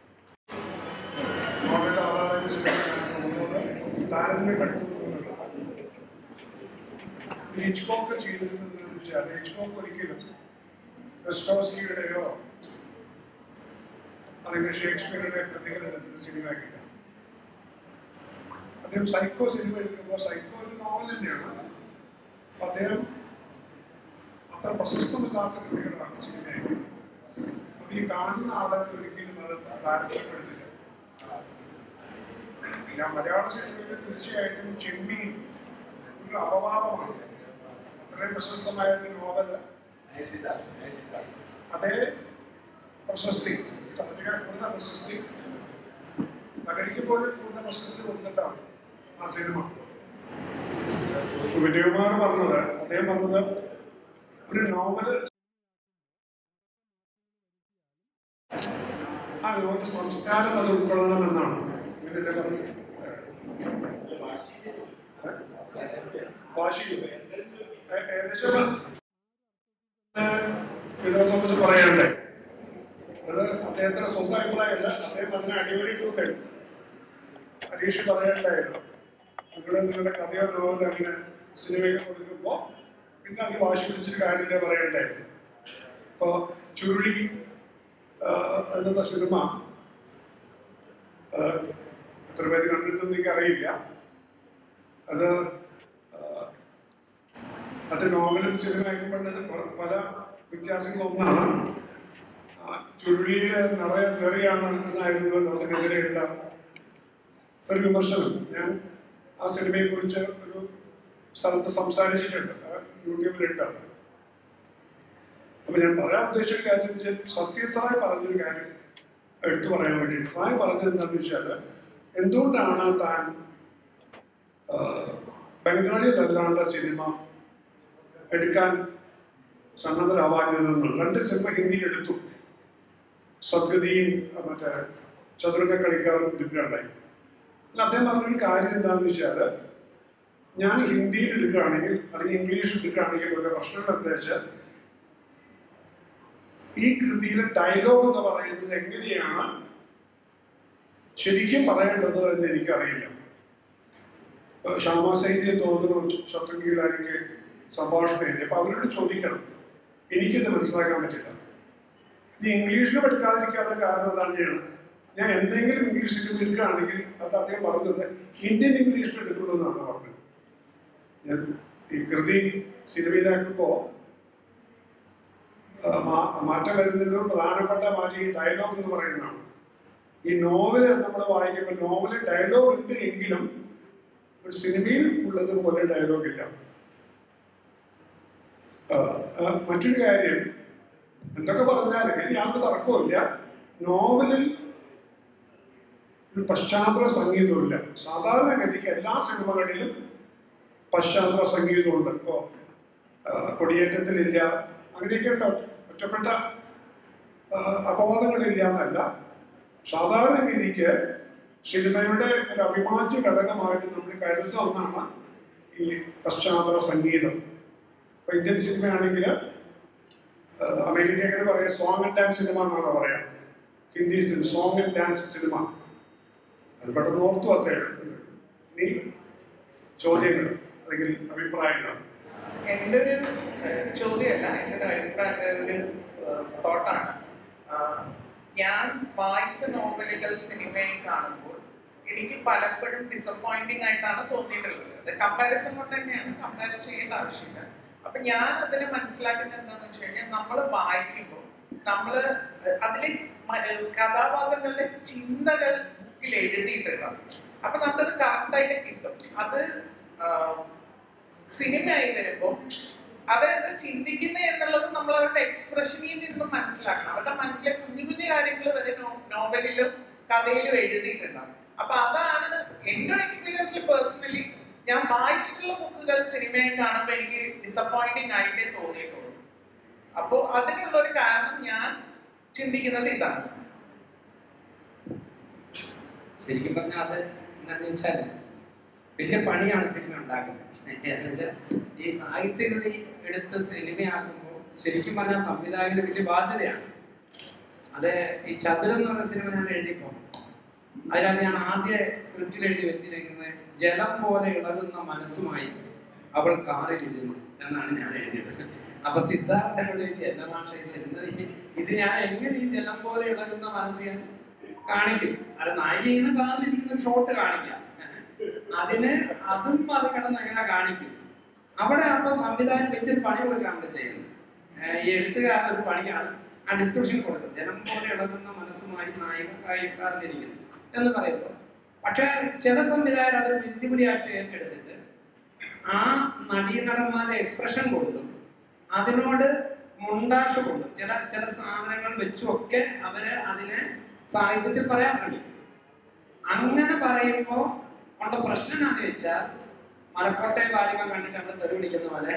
[SPEAKER 1] ഹിച്ച്കോക്ക് ചെയ്തിരുന്നതെന്ന് വെച്ചാൽ ഹിച്ച്കോക്ക് ഒരിക്കലും ഡോസ്റ്റോവ്സ്കിയുടെയോ അല്ലെങ്കിൽ ഷേക്സ്പിയറുടെ കൃതികൾ എടുത്തിട്ട് സിനിമ ആക്കില്ല. അദ്ദേഹം സൈക്കോ സിനിമ എടുക്കുമ്പോൾ സൈക്കോ ഒരു നോവൽ തന്നെയാണ്. അദ്ദേഹം അത്ര പ്രശസ്തമില്ലാത്ത കൃതികളാണ് സിനിമയാക്കുന്നത്. അപ്പൊ ഈ കാണുന്ന ആളുകൾ ഒരിക്കലും അത് താരതമ്യപ്പെടുത്തില്ല. ഞാൻ മലയാള സിനിമയിൽ തീർച്ചയായിട്ടും ചെമ്മീൻ ഒരു അപവാദമാണ്. അത്രയും പ്രശസ്തമായ ഒരു നോവല് അതേ പ്രശസ്തി കഥകൾ കൂടുതൽ പ്രശസ്തി നഗരിക്ക് പോലും കൂടുതൽ പ്രശസ്തി കൊടുത്തിട്ടാണ് ആ സിനിമ. വിജയകുമാർ പറഞ്ഞത് അദ്ദേഹം പറഞ്ഞത് ഒരു നോവല് ആ ലോക സംസ്കാരം അത് ഉൾക്കൊള്ളണമെന്നാണ്. ഇങ്ങനെ പറഞ്ഞത് ഭാഷയില്ല ഏകദേശം ഇതിനെ കുറിച്ച് പറയണ്ടേ. അത് അദ്ദേഹത്തിന്റെ സ്വന്തം അഭിപ്രായമല്ല. അദ്ദേഹം അതിനെ അടിവലിട്ടുണ്ടായിരുന്നു. ഹരീഷ് പറയണ്ടായിരുന്നു നിങ്ങൾ നിങ്ങളുടെ കഥയോ നോവലോ അങ്ങനെ സിനിമയ്ക്ക് കൊടുക്കുമ്പോൾ പിന്നെ അത് വാശി പിടിച്ചിട്ട് കാര്യമില്ല പറയണ്ടായിരുന്നു. ഇപ്പോ ചുരുളി എന്നുള്ള സിനിമ എത്ര പേര് കണ്ടിട്ടുണ്ടെന്ന് എനിക്കറിയില്ല. അത് അത് നോവലും സിനിമയാക്കുമ്പോഴത് പല വ്യത്യാസങ്ങളൊന്നാണ്. ചുരുളിയില് നിറയെ തെറിയാണ് എന്നായിരുന്നു അതിനെതിരെയുള്ള ഒരു വിമർശനം. ഞാൻ ആ സിനിമയെ കുറിച്ച് ഒരു സ്ഥലത്ത് സംസാരിച്ചിട്ടുണ്ട്, യൂട്യൂബിലുണ്ട്. അപ്പൊ ഞാൻ പറയാൻ ഉദ്ദേശിച്ച കാര്യം എന്ന് വെച്ചാൽ സത്യത്തായി പറഞ്ഞൊരു കാര്യം എടുത്തു പറയാൻ വേണ്ടിയിട്ട്. താൻ പറഞ്ഞത് എന്താണെന്ന് വെച്ചാൽ എന്തുകൊണ്ടാണ് താൻ ബംഗാളിയിലല്ലാണ്ട് സിനിമ എടുക്കാൻ സന്നദ്ധരാവാഞ്ഞതെന്നുള്ള. രണ്ട് സിനിമ ഹിന്ദിയിൽ എടുത്തു, സദ്ഗതിയും മറ്റേ ചതുരംഗ കളിക്കാരും ഇരിപ്പിലുണ്ടായി. അല്ല അദ്ദേഹം പറഞ്ഞൊരു കാര്യം എന്താണെന്ന് വെച്ചാൽ ഞാൻ ഹിന്ദിയിൽ എടുക്കുകയാണെങ്കിൽ അല്ലെങ്കിൽ ഇംഗ്ലീഷിൽ എടുക്കുകയാണെങ്കിൽ ഒരു പ്രശ്നങ്ങൾ എന്താ വെച്ചാൽ ഈ കൃതിയിലെ ഡയലോഗ് എന്ന് പറയുന്നത് എങ്ങനെയാണ് ശരിക്കും പറയേണ്ടത് എന്ന് എനിക്കറിയില്ല. ശ്യാമാസൈനിയെ തോന്നുന്നു ശത്രുഘ്നിലായിരിക്കെ സംഭാഷണം എഴുതി. അപ്പൊ അവരോട് ചോദിക്കണം, എനിക്കിത് മനസ്സിലാക്കാൻ പറ്റില്ല. ഇനി ഇംഗ്ലീഷിൽ പഠിക്കാതിരിക്കാത്ത കാരണം തന്നെയാണ് ഞാൻ എന്തെങ്കിലും ഇംഗ്ലീഷിൽ എടുക്കുകയാണെങ്കിൽ അത് അദ്ദേഹം പറഞ്ഞത് ഇന്ത്യൻ ഇംഗ്ലീഷിൽ എടുക്കുള്ളൂ എന്നാണ് പറഞ്ഞത്. ഞാൻ ഈ കൃതി സിനിമയിലാക്കുമ്പോൾ മാറ്റം വരുന്നതിന് പ്രധാനപ്പെട്ട മാറ്റം ഈ ഡയലോഗ് എന്ന് പറയുന്നതാണ്. ഈ നോവല് നമ്മൾ വായിക്കുമ്പോൾ നോവല് ഡയലോഗ് ഉണ്ട് എങ്കിലും ഒരു സിനിമയിൽ ഉള്ളതുപോലെ ഡയലോഗ് ഇല്ല. മറ്റൊരു കാര്യം എന്തൊക്കെ പറഞ്ഞാൽ യാതൊരു തർക്കവുമില്ല, നോവലിൽ ഒരു പശ്ചാത്തല സംഗീതമില്ല. സാധാരണഗതിക്ക് എല്ലാ സിനിമകളിലും പശ്ചാത്തല സംഗീതമുണ്ട്. ഇപ്പോൾ കൊടിയേറ്റത്തിലില്ല, അങ്ങനെയൊക്കെയുള്ള ഒറ്റപ്പെട്ട അപവാദങ്ങളില്ല എന്നല്ല. സാധാരണഗതിക്ക് സിനിമയുടെ ഒരു അവിഭാജ്യ ഘടകമായിട്ട് നമ്മൾ കരുതുന്ന ഒന്നാണ് ഈ പശ്ചാത്തല സംഗീതം. ഇപ്പൊ ഇന്ത്യൻ സിനിമയാണെങ്കിൽ അമേരിക്ക എങ്ങനെ പറയാം, സോങ് ആൻഡ് ഡാൻസ് സിനിമ എന്നാണ് പറയാം. Hindi song and dance cinema. അത് പെട്ടെന്ന് ഓർത്തു അത്രേ. ഇനി ചോദ്യങ്ങൾ അല്ലെങ്കിൽ അഭിപ്രായങ്ങൾ.
[SPEAKER 4] എൻ്റെ ഒരു ചോദ്യമല്ല, എൻ്റെ ഒരു അഭിപ്രായ ഒരു തോട്ടാണ്. ഞാൻ വായിച്ച നോവലുകൾ സിനിമയിൽ കാണുമ്പോൾ എനിക്ക് പലപ്പോഴും ഡിസപ്പോയിന്റിംഗ് ആയിട്ടാണ് തോന്നിയിട്ടുള്ളത്. അത് കമ്പാരിസൺ കൊണ്ട് തന്നെയാണ്, കമ്പയർ ചെയ്യേണ്ട ആവശ്യമില്ല. അപ്പൊ ഞാൻ അതിനെ മനസ്സിലാക്കുന്നത് എന്താണെന്ന് വെച്ച് കഴിഞ്ഞാൽ, നമ്മൾ വായിക്കുമ്പോൾ നമ്മൾ അതിലെ കഥാപാത്രങ്ങളുടെ ചിന്തകൾ ബുക്കിൽ എഴുതിയിട്ടുണ്ടാവും. അപ്പൊ നമുക്കത് കറക്റ്റായിട്ട് കിട്ടും. അത് സിനിമയായി വരുമ്പോൾ അവരെന്താ ചിന്തിക്കുന്നത് എന്നുള്ളത് നമ്മൾ അവരുടെ എക്സ്പ്രഷനിൽ നിന്ന് മനസ്സിലാക്കണം. അവരുടെ മനസ്സിലെ കുഞ്ഞു കുഞ്ഞു കാര്യങ്ങൾ വരെ നോവലിലും കഥയിലും എഴുതിയിട്ടുണ്ടാവും. അപ്പൊ അതാണ് എൻ്റെ ഒരു എക്സ്പീരിയൻസിൽ പേഴ്സണലി ഞാൻ വായിച്ചിട്ടുള്ള ബുക്കുകൾ സിനിമയെ കാണുമ്പോൾ എനിക്ക് ഡിസപ്പോയിന്റിങ് ആയിട്ടേ തോന്നിയിട്ടുള്ളൂ. അപ്പോൾ അതിനുള്ള ഒരു കാരണം ഞാൻ ചിന്തിക്കുന്നത് ഇതാണ്.
[SPEAKER 2] ശരിക്കും പറഞ്ഞാൽ അത് എന്താണെന്ന് വെച്ചാൽ വലിയ പണിയാണ് സിനിമ ഉണ്ടാക്കുന്നത്. ഈ സാഹിത്യകൃതി എടുത്ത് സിനിമയാക്കുമ്പോൾ ശരിക്കും പറഞ്ഞാൽ സംവിധായകന്റെ വലിയ ബാധ്യതയാണ് അത്. ഈ ചതുരം എന്ന് പറഞ്ഞ സിനിമ ഞാൻ എഴുതിയപ്പോൾ അതിനകത്ത് ഞാൻ ആദ്യ സ്ക്രിപ്റ്റിൽ എഴുതി വെച്ചിരിക്കുന്നത് ജലം പോലെ ഇളകുന്ന മനസ്സുമായി അവൾ കാറിലിരുന്നു എന്നാണ് ഞാൻ എഴുതിയത്. അപ്പൊ സിദ്ധാർത്ഥനോട് ചോദിച്ചു, എന്റെ ഭാഷ ഇത് എന്ത്, ഇത് ഞാൻ എങ്ങനെ ഈ ജലം പോലെ ഇളകുന്ന മനസ്സ് ഞാൻ കാണിക്കും? അത് നായിക ഇങ്ങനെ കാറിലിരിക്കുന്ന ഷോട്ട് കാണിക്കാം, അതിന് അതും മറികടന്ന് എങ്ങനെ കാണിക്കും? അവിടെ അപ്പം സംവിധാനം വലിയൊരു പണി കൊടുക്കാണ് ചെയ്യുന്നത്. ഈ എഴുത്തുകാരൻ ഒരു പണിയാണ് ആ ഡിസ്ക്രിപ്ഷൻ കൊടുക്കുന്നത്. ജനം പോലെ ഇളകുന്ന മനസ്സുമായി നായിക കാറിലിരിക്കുന്നു എന്ന് പറയുമ്പോൾ. പക്ഷെ ചില സംവിധായകർ അതൊരു വെല്ലുവിളിയായിട്ട് ഏറ്റെടുത്തിട്ട് ആ നടീനടന്മാരുടെ എക്സ്പ്രഷൻ കൊണ്ടും അതിനോട് മൊണ്ടാഷ് കൊണ്ടും ചില ചില സാധനങ്ങൾ വെച്ചുമൊക്കെ അവര് അതിനെ സാഹിത്യത്തിൽ പറയാൻ ശ്രമിക്കും. അങ്ങനെ പറയുമ്പോൾ ഉള്ള പ്രശ്നം എന്താണെന്ന് വെച്ചാൽ, മലക്കോട്ടെ ബാലിക കണ്ടിട്ട് നമ്മൾ തെറി പിടിക്കുന്ന പോലെ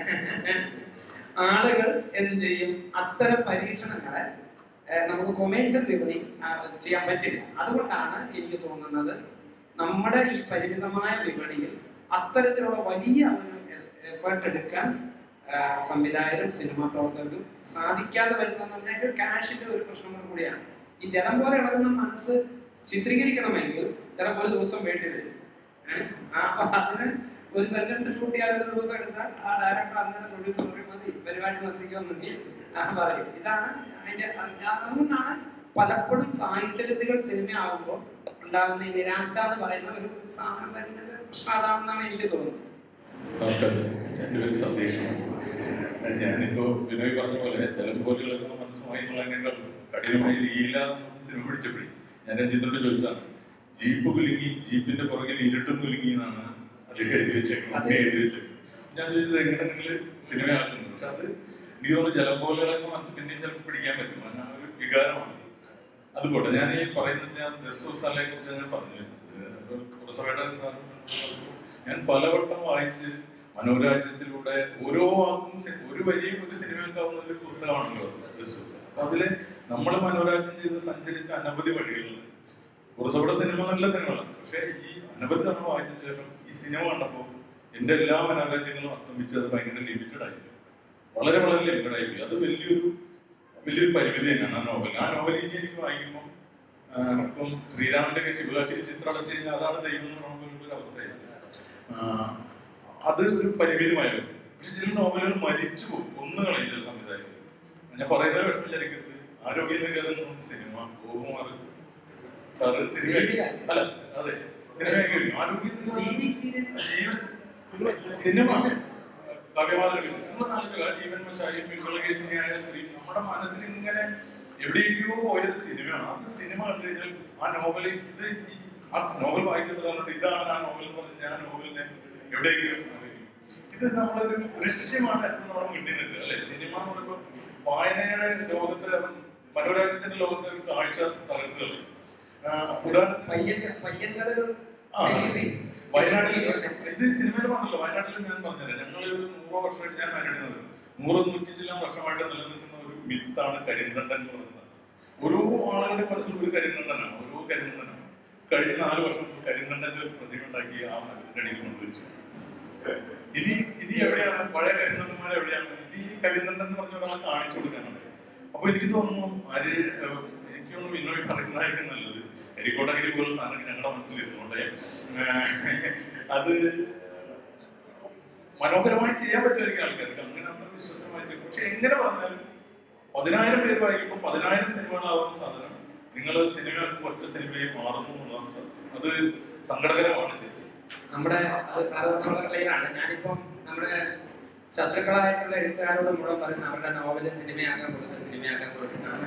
[SPEAKER 2] ആളുകൾ എന്ത് ചെയ്യും, അത്തരം പരീക്ഷണങ്ങളെ നമുക്ക് കൊമേഴ്സ്യൽ വിപണി ചെയ്യാൻ പറ്റില്ല. അതുകൊണ്ടാണ് എനിക്ക് തോന്നുന്നത് നമ്മുടെ ഈ പരിമിതമായ വിപണിയിൽ അത്തരത്തിലുള്ള വലിയ ഒരു എഫേർട്ട് എടുക്കാൻ സംവിധായകരും സിനിമാ പ്രവർത്തകർക്കും സാധിക്കാതെ വരുന്നതെന്ന് പറഞ്ഞാൽ അതിൻ്റെ ഒരു ക്യാഷിന്റെ ഒരു പ്രശ്നം കൂടിയാണ്. ഈ ജലം പോലെ ഇളകുന്ന മനസ്സ് ചിത്രീകരിക്കണമെങ്കിൽ ചിലപ്പോൾ ഒരു ദിവസം വേണ്ടി വരും. അപ്പൊ അതിന് ഒരു സെന്റൻസ് ഷൂട്ട് ചെയ്യാൻ ഒരു ദിവസം എടുത്താൽ ആ ഡയറക്ടർ അന്നേരം പ്രൊഡ്യൂസർ പറയും മതി, പരിപാടി നിർത്തിക്കുമെന്ന് പറയും. ഇതാണ് അതിന്റെ. അതുകൊണ്ടാണ് പലപ്പോഴും സാഹിത്യകൃതികൾ സിനിമയാകുമ്പോൾ ഉണ്ടാകുന്ന ഈ നിരാശ എന്ന് പറയുന്ന ഒരു സാധനം വരുന്നത് പ്രശ്നം അതാണെന്നാണ് എനിക്ക് തോന്നുന്നത്.
[SPEAKER 5] നമസ്കാരം, എൻ്റെ പേര് സതീഷ്. ഞാനിപ്പോ വിനോയ് പറഞ്ഞ പോലെ ജലം പോലെ ഇളകുന്ന മനസ്സുമായി എന്നുള്ളതിനേക്കാൾ കഠിനമായി ലീല സിനിമ പിടിച്ചപ്പോഴേ ഞാൻ രഞ്ജിത്തിനോട് ചോദിച്ചാണ്, ജീപ്പ് കുലുങ്ങി, ജീപ്പിന്റെ പുറകിൽ ഇരുട്ടും കുലുങ്ങി എന്നാണ് അതിൽ എഴുതി വെച്ചേക്കുന്നത് എഴുതി വെച്ചേക്കുന്നത് ഞാൻ ചോദിച്ചത് എങ്ങനെ നിങ്ങൾ സിനിമയാക്കുന്നു? പക്ഷെ അത് എനിക്ക് തോന്നുന്നു ജലം പോലെ ഇളകുന്ന മനസ്സ് പിന്നെയും ചിലപ്പോൾ പിടിക്കാൻ പറ്റും. അങ്ങനെ ആ ഒരു വികാരമാണ്. അതുപോലെ ഞാൻ ഈ പറയുന്നത് ദർശോസാലയെ കുറിച്ച് ഞാൻ പറഞ്ഞു. പുറസഭയുടെ ഞാൻ പലവട്ടം വായിച്ച് മനോരാജ്യത്തിലൂടെ ഓരോ വാക്കും ഒരു വരിയും ഒരു സിനിമയ്ക്കാവുന്ന ഒരു പുസ്തകമാണല്ലോ ദർശോസ. അപ്പൊ അതില് നമ്മൾ മനോരാജ്യം ചെയ്ത് സഞ്ചരിച്ച അനവധി വഴികളുണ്ട്. പുറസഭയുടെ സിനിമ നല്ല സിനിമകളാണ്. പക്ഷെ ഈ അനവധി തവണ വായിച്ചതിന് ശേഷം ഈ സിനിമ കണ്ടപ്പോൾ എന്റെ എല്ലാ മനോരാജ്യങ്ങളും അസ്തമിച്ച് അത് ഭയങ്കര ലിമിറ്റഡ് ആയിപ്പോയി. വളരെ വളരെ ലിമിറ്റഡ് ആയിപ്പോയി. അത് വലിയൊരു വലിയൊരു പരിമിതി തന്നെയാണ് ആ നോവൽ. ആ നോവൽ ഇനി എനിക്ക് വായിക്കുമ്പോൾ ഇപ്പം ശ്രീരാമന്റെ ഒക്കെ ശിവകാശി ചിത്രം അടച്ചു കഴിഞ്ഞാൽ അതാണ് ദൈവം എന്ന് നോവലുടെ ഒരു അവസ്ഥയായിരുന്നു. അത് ഒരു പരിമിതമായിരുന്നു. പക്ഷെ ചില നോവലുകൾ മരിച്ചു പോകും, കൊന്നു കളയും ചില സംവിധായകർ. ഞാൻ പറയുന്നത് വിഷമിച്ചിരിക്കരുത്. ആരോഗ്യം സിനിമ ഗോകുമാർ സാറ് സിനിമ അല്ല അതെ സിനിമയൊക്കെ ആരോഗ്യ സിനിമ കാവ്യമാതൃക ജീവൻ കേസിനെയായ സ്ത്രീ നമ്മുടെ മനസ്സിൽ ഇങ്ങനെ എവിടേക്കോ പോയൊരു സിനിമയാണ്. അത് സിനിമ കണ്ടു കഴിഞ്ഞാൽ ആ നോവല് ഇത് ആ നോവൽ വായിക്കുന്നത് ഇതാണ് ആ നോവൽ എന്ന് പറഞ്ഞാൽ ഞാൻ നോവലിനെ എവിടെയെങ്കിലും ഇത് നമ്മളൊരു ദൃശ്യമാണ് നമ്മുടെ മുന്നിൽ നിൽക്കുക അല്ലെ. സിനിമ എന്ന് പറയുമ്പോൾ വായനയുടെ ലോകത്ത് മനോരാജ്യത്തിന്റെ ലോകത്ത് ഒരു കാഴ്ച തകർക്കുകയല്ലേ. വയനാട്ടിൽ ഇത് സിനിമയുടെ മാത്രമല്ല, വയനാട്ടിൽ ഞാൻ പറഞ്ഞത് ഞങ്ങളൊരു നൂറോ വർഷമായിട്ട് ഞാൻ വയനാട്ടിൽ നൂറ് നൂറ്റി ചില വർഷമായിട്ട് നിലനിൽക്കുന്ന ഒരു മിത്താണ് കരിന്തണ്ടൻ എന്ന് പറയുന്നത്. ഓരോ ആളുകളുടെ മനസ്സിൽ ഒരു കരിന്തണ്ടനാണ്, ഓരോ കരിന്തണ്ടനാണ്. കഴിഞ്ഞ നാല് വർഷം കരിന്തണ്ടന്റെ ഒരു പ്രതിമ ഉണ്ടാക്കി ആ മരത്തിന്റെ അടിയിൽ കൊണ്ടുവച്ചു. ഇനി ഇനി എവിടെയാണ് പഴയ കരിന്തണ്ടന്മാർ എവിടെയാണ്? ഇത് ഈ കരുതുന്നുണ്ടെന്ന് പറഞ്ഞ ഒരാളെ കാണിച്ചു കൊടുക്കാനുണ്ട്. അപ്പൊ എനിക്ക് തോന്നുന്നു ആര് എനിക്ക് തോന്നുന്നു വിനോയ് പറയുന്നതായിരിക്കും നല്ലത്. ഹരിക്കോട്ടഗിരി പോലും സാധനം ഞങ്ങളുടെ മനസ്സിലിരുന്നുകൊണ്ട് അത് മനോഹരമായി ചെയ്യാൻ പറ്റുമായിരിക്കും ആൾക്കാർക്ക്, അങ്ങനെ അത്ര വിശ്വസമായിട്ട്. പക്ഷെ എങ്ങനെ പറഞ്ഞാലും പതിനായിരം പേര് വായിക്കുമ്പോൾ പതിനായിരം സിനിമകളാവുന്ന സാധനം നിങ്ങൾ സിനിമ ഒറ്റ സിനിമയിൽ മാറുന്നു എന്നുള്ളതാണ് സാധനം. അത് സങ്കടകരമാണ്. ശരി,
[SPEAKER 2] നമ്മുടെ അത് സാധാരണ ക്ലിയറാണ്. ഞാനിപ്പം നമ്മുടെ ശത്രുക്കളായിട്ടുള്ള എഴുത്തുകാരോട് മുഴുവൻ പറയുന്ന അവരുടെ നോവല് സിനിമയാക്കാൻ കൊടുക്കുക സിനിമയാക്കാൻ കൊടുക്കുന്നതാണ്.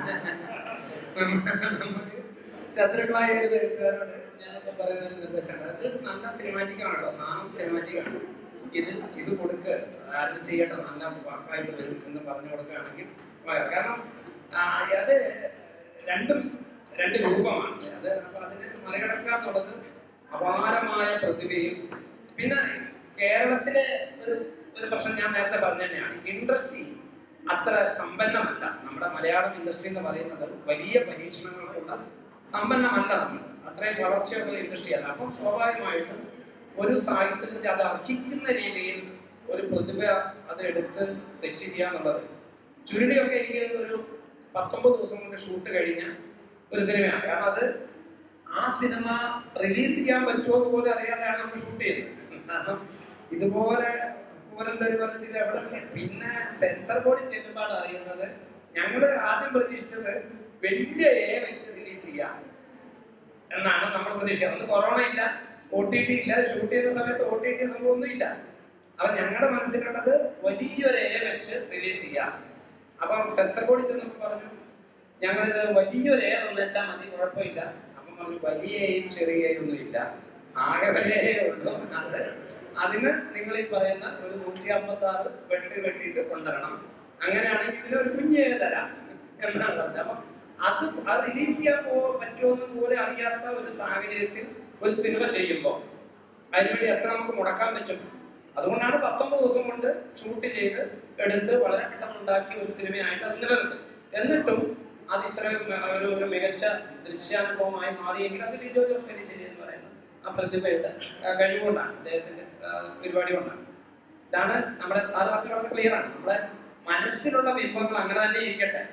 [SPEAKER 2] നമുക്ക് ശത്രുക്കളായ എഴുത എഴുത്തുകാരോട് ഞാനിപ്പോൾ പറയുന്ന ഒരു നിർദ്ദേശമാണ്. അത് നല്ല സിനിമാറ്റിക്കാണ് കേട്ടോ, സാധനം സിനിമാറ്റിക്കാണ്. ഇത് ഇത് കൊടുക്കുക, ആരും ചെയ്യട്ടെ, നല്ല വാക്കായിട്ട് വരും എന്ന് പറഞ്ഞു കൊടുക്കുകയാണെങ്കിൽ കാരണം അത് രണ്ടും രണ്ട് രൂപമാണ്. അത് അപ്പൊ അതിനെ മറികടക്കാന്നുള്ളത് അപാരമായ പ്രതിഭയും പിന്നെ കേരളത്തിലെ ഒരു ഒരു പ്രശ്നം ഞാൻ നേരത്തെ പറഞ്ഞു തന്നെയാണ്, ഇൻഡസ്ട്രി അത്ര സമ്പന്നമല്ല. നമ്മുടെ മലയാളം ഇൻഡസ്ട്രി എന്ന് പറയുന്നത് വലിയ പരീക്ഷണങ്ങൾക്കുള്ള സമ്പന്നമല്ല, നമ്മൾ അത്രയും വളർച്ചയുള്ള ഇൻഡസ്ട്രി അല്ല. അപ്പം സ്വാഭാവികമായിട്ടും ഒരു സാഹിത്യത്തിൽ അത് അർഹിക്കുന്ന രീതിയിൽ ഒരു പ്രതിഭ അത് എടുത്ത് സെറ്റ് ചെയ്യുക എന്നുള്ളത് ചുരുടിയൊക്കെ എനിക്ക് ഒരു പത്തൊമ്പത് ദിവസം കൊണ്ട് ഷൂട്ട് കഴിഞ്ഞ ഒരു സിനിമയാണ്. കാരണം അത് ആ സിനിമ റിലീസ് ചെയ്യാൻ പറ്റുമോ എന്ന് പോലും അറിയാതെയാണ് നമ്മൾ ഷൂട്ട് ചെയ്യുന്നത്. കാരണം ഇതുപോലെ പൂരന്തരി പറഞ്ഞിട്ട് ഇത് എവിടെ പിന്നെ സെൻസർ ബോർഡിൽ ചെല്ലുമ്പോഴാണ് അറിയുന്നത്. ഞങ്ങൾ ആദ്യം പ്രതീക്ഷിച്ചത് വലിയ എ വെച്ച് റിലീസ് ചെയ്യാം എന്നാണ് നമ്മൾ പ്രതീക്ഷിച്ചത്. അന്ന് കൊറോണ ഇല്ല, ഒ ടി ടി ഇല്ല, ഷൂട്ട് ചെയ്യുന്ന സമയത്ത് ഒ ടി ടി സംഭവമൊന്നും ഇല്ല. അപ്പൊ ഞങ്ങളുടെ മനസ്സിലുള്ളത് വലിയൊരു എ വെച്ച് റിലീസ് ചെയ്യാം. അപ്പം സെൻസർ ബോർഡിൽ ചെന്നപ്പോൾ പറഞ്ഞു ഞങ്ങളിത് വലിയൊരു എ എന്ന് വെച്ചാൽ മതി, കുഴപ്പമില്ല. അപ്പം പറഞ്ഞു വലിയ എയും ചെറിയ എയും ഒന്നും ഇല്ല, ആകെ വലിയ എ ഉള്ളൂ. അത് അതിന് നിങ്ങൾ ഈ പറയുന്ന ഒരു നൂറ്റി അമ്പത്തി ആറ് വെട്ടി വെട്ടിയിട്ട് കൊണ്ടുവരണം, അങ്ങനെയാണെങ്കിൽ ഇതിനൊരു കുഞ്ഞേ തരാം എന്നാണ് പറഞ്ഞത്. അപ്പം അത് അത് റിലീസ് ചെയ്യാൻ പോ പറ്റുമെന്ന് പോലെ അറിയാത്ത ഒരു സാഹചര്യത്തിൽ ഒരു സിനിമ ചെയ്യുമ്പോൾ അതിനുവേണ്ടി എത്ര നമുക്ക് മുടക്കാൻ പറ്റും? അതുകൊണ്ടാണ് പത്തൊമ്പത് ദിവസം കൊണ്ട് ഷൂട്ട് ചെയ്ത് എടുത്ത് വളരെ പെട്ടെന്ന് ഉണ്ടാക്കിയ ഒരു സിനിമയായിട്ട് അത് നിലനിൽക്കും. എന്നിട്ടും അത് ഇത്രയും ഒരു ഒരു മികച്ച ദൃശ്യാനുഭവമായി മാറിയെങ്കിൽ അത് ലിജോ ജോസ് പെല്ലിശ്ശേരി എന്ന് പറയുന്ന ആ പ്രതിഭയുടെ കഴിവുകൊണ്ടാണ്, അദ്ദേഹത്തിന്റെ പരിപാടി കൊണ്ടാണ്. ഇതാണ് നമ്മുടെ സാറ് പറഞ്ഞ വളരെ ക്ലിയർ ആണ്. നമ്മുടെ മനസ്സിലുള്ള ബിംബങ്ങൾ അങ്ങനെ തന്നെ ഇരിക്കട്ടെ.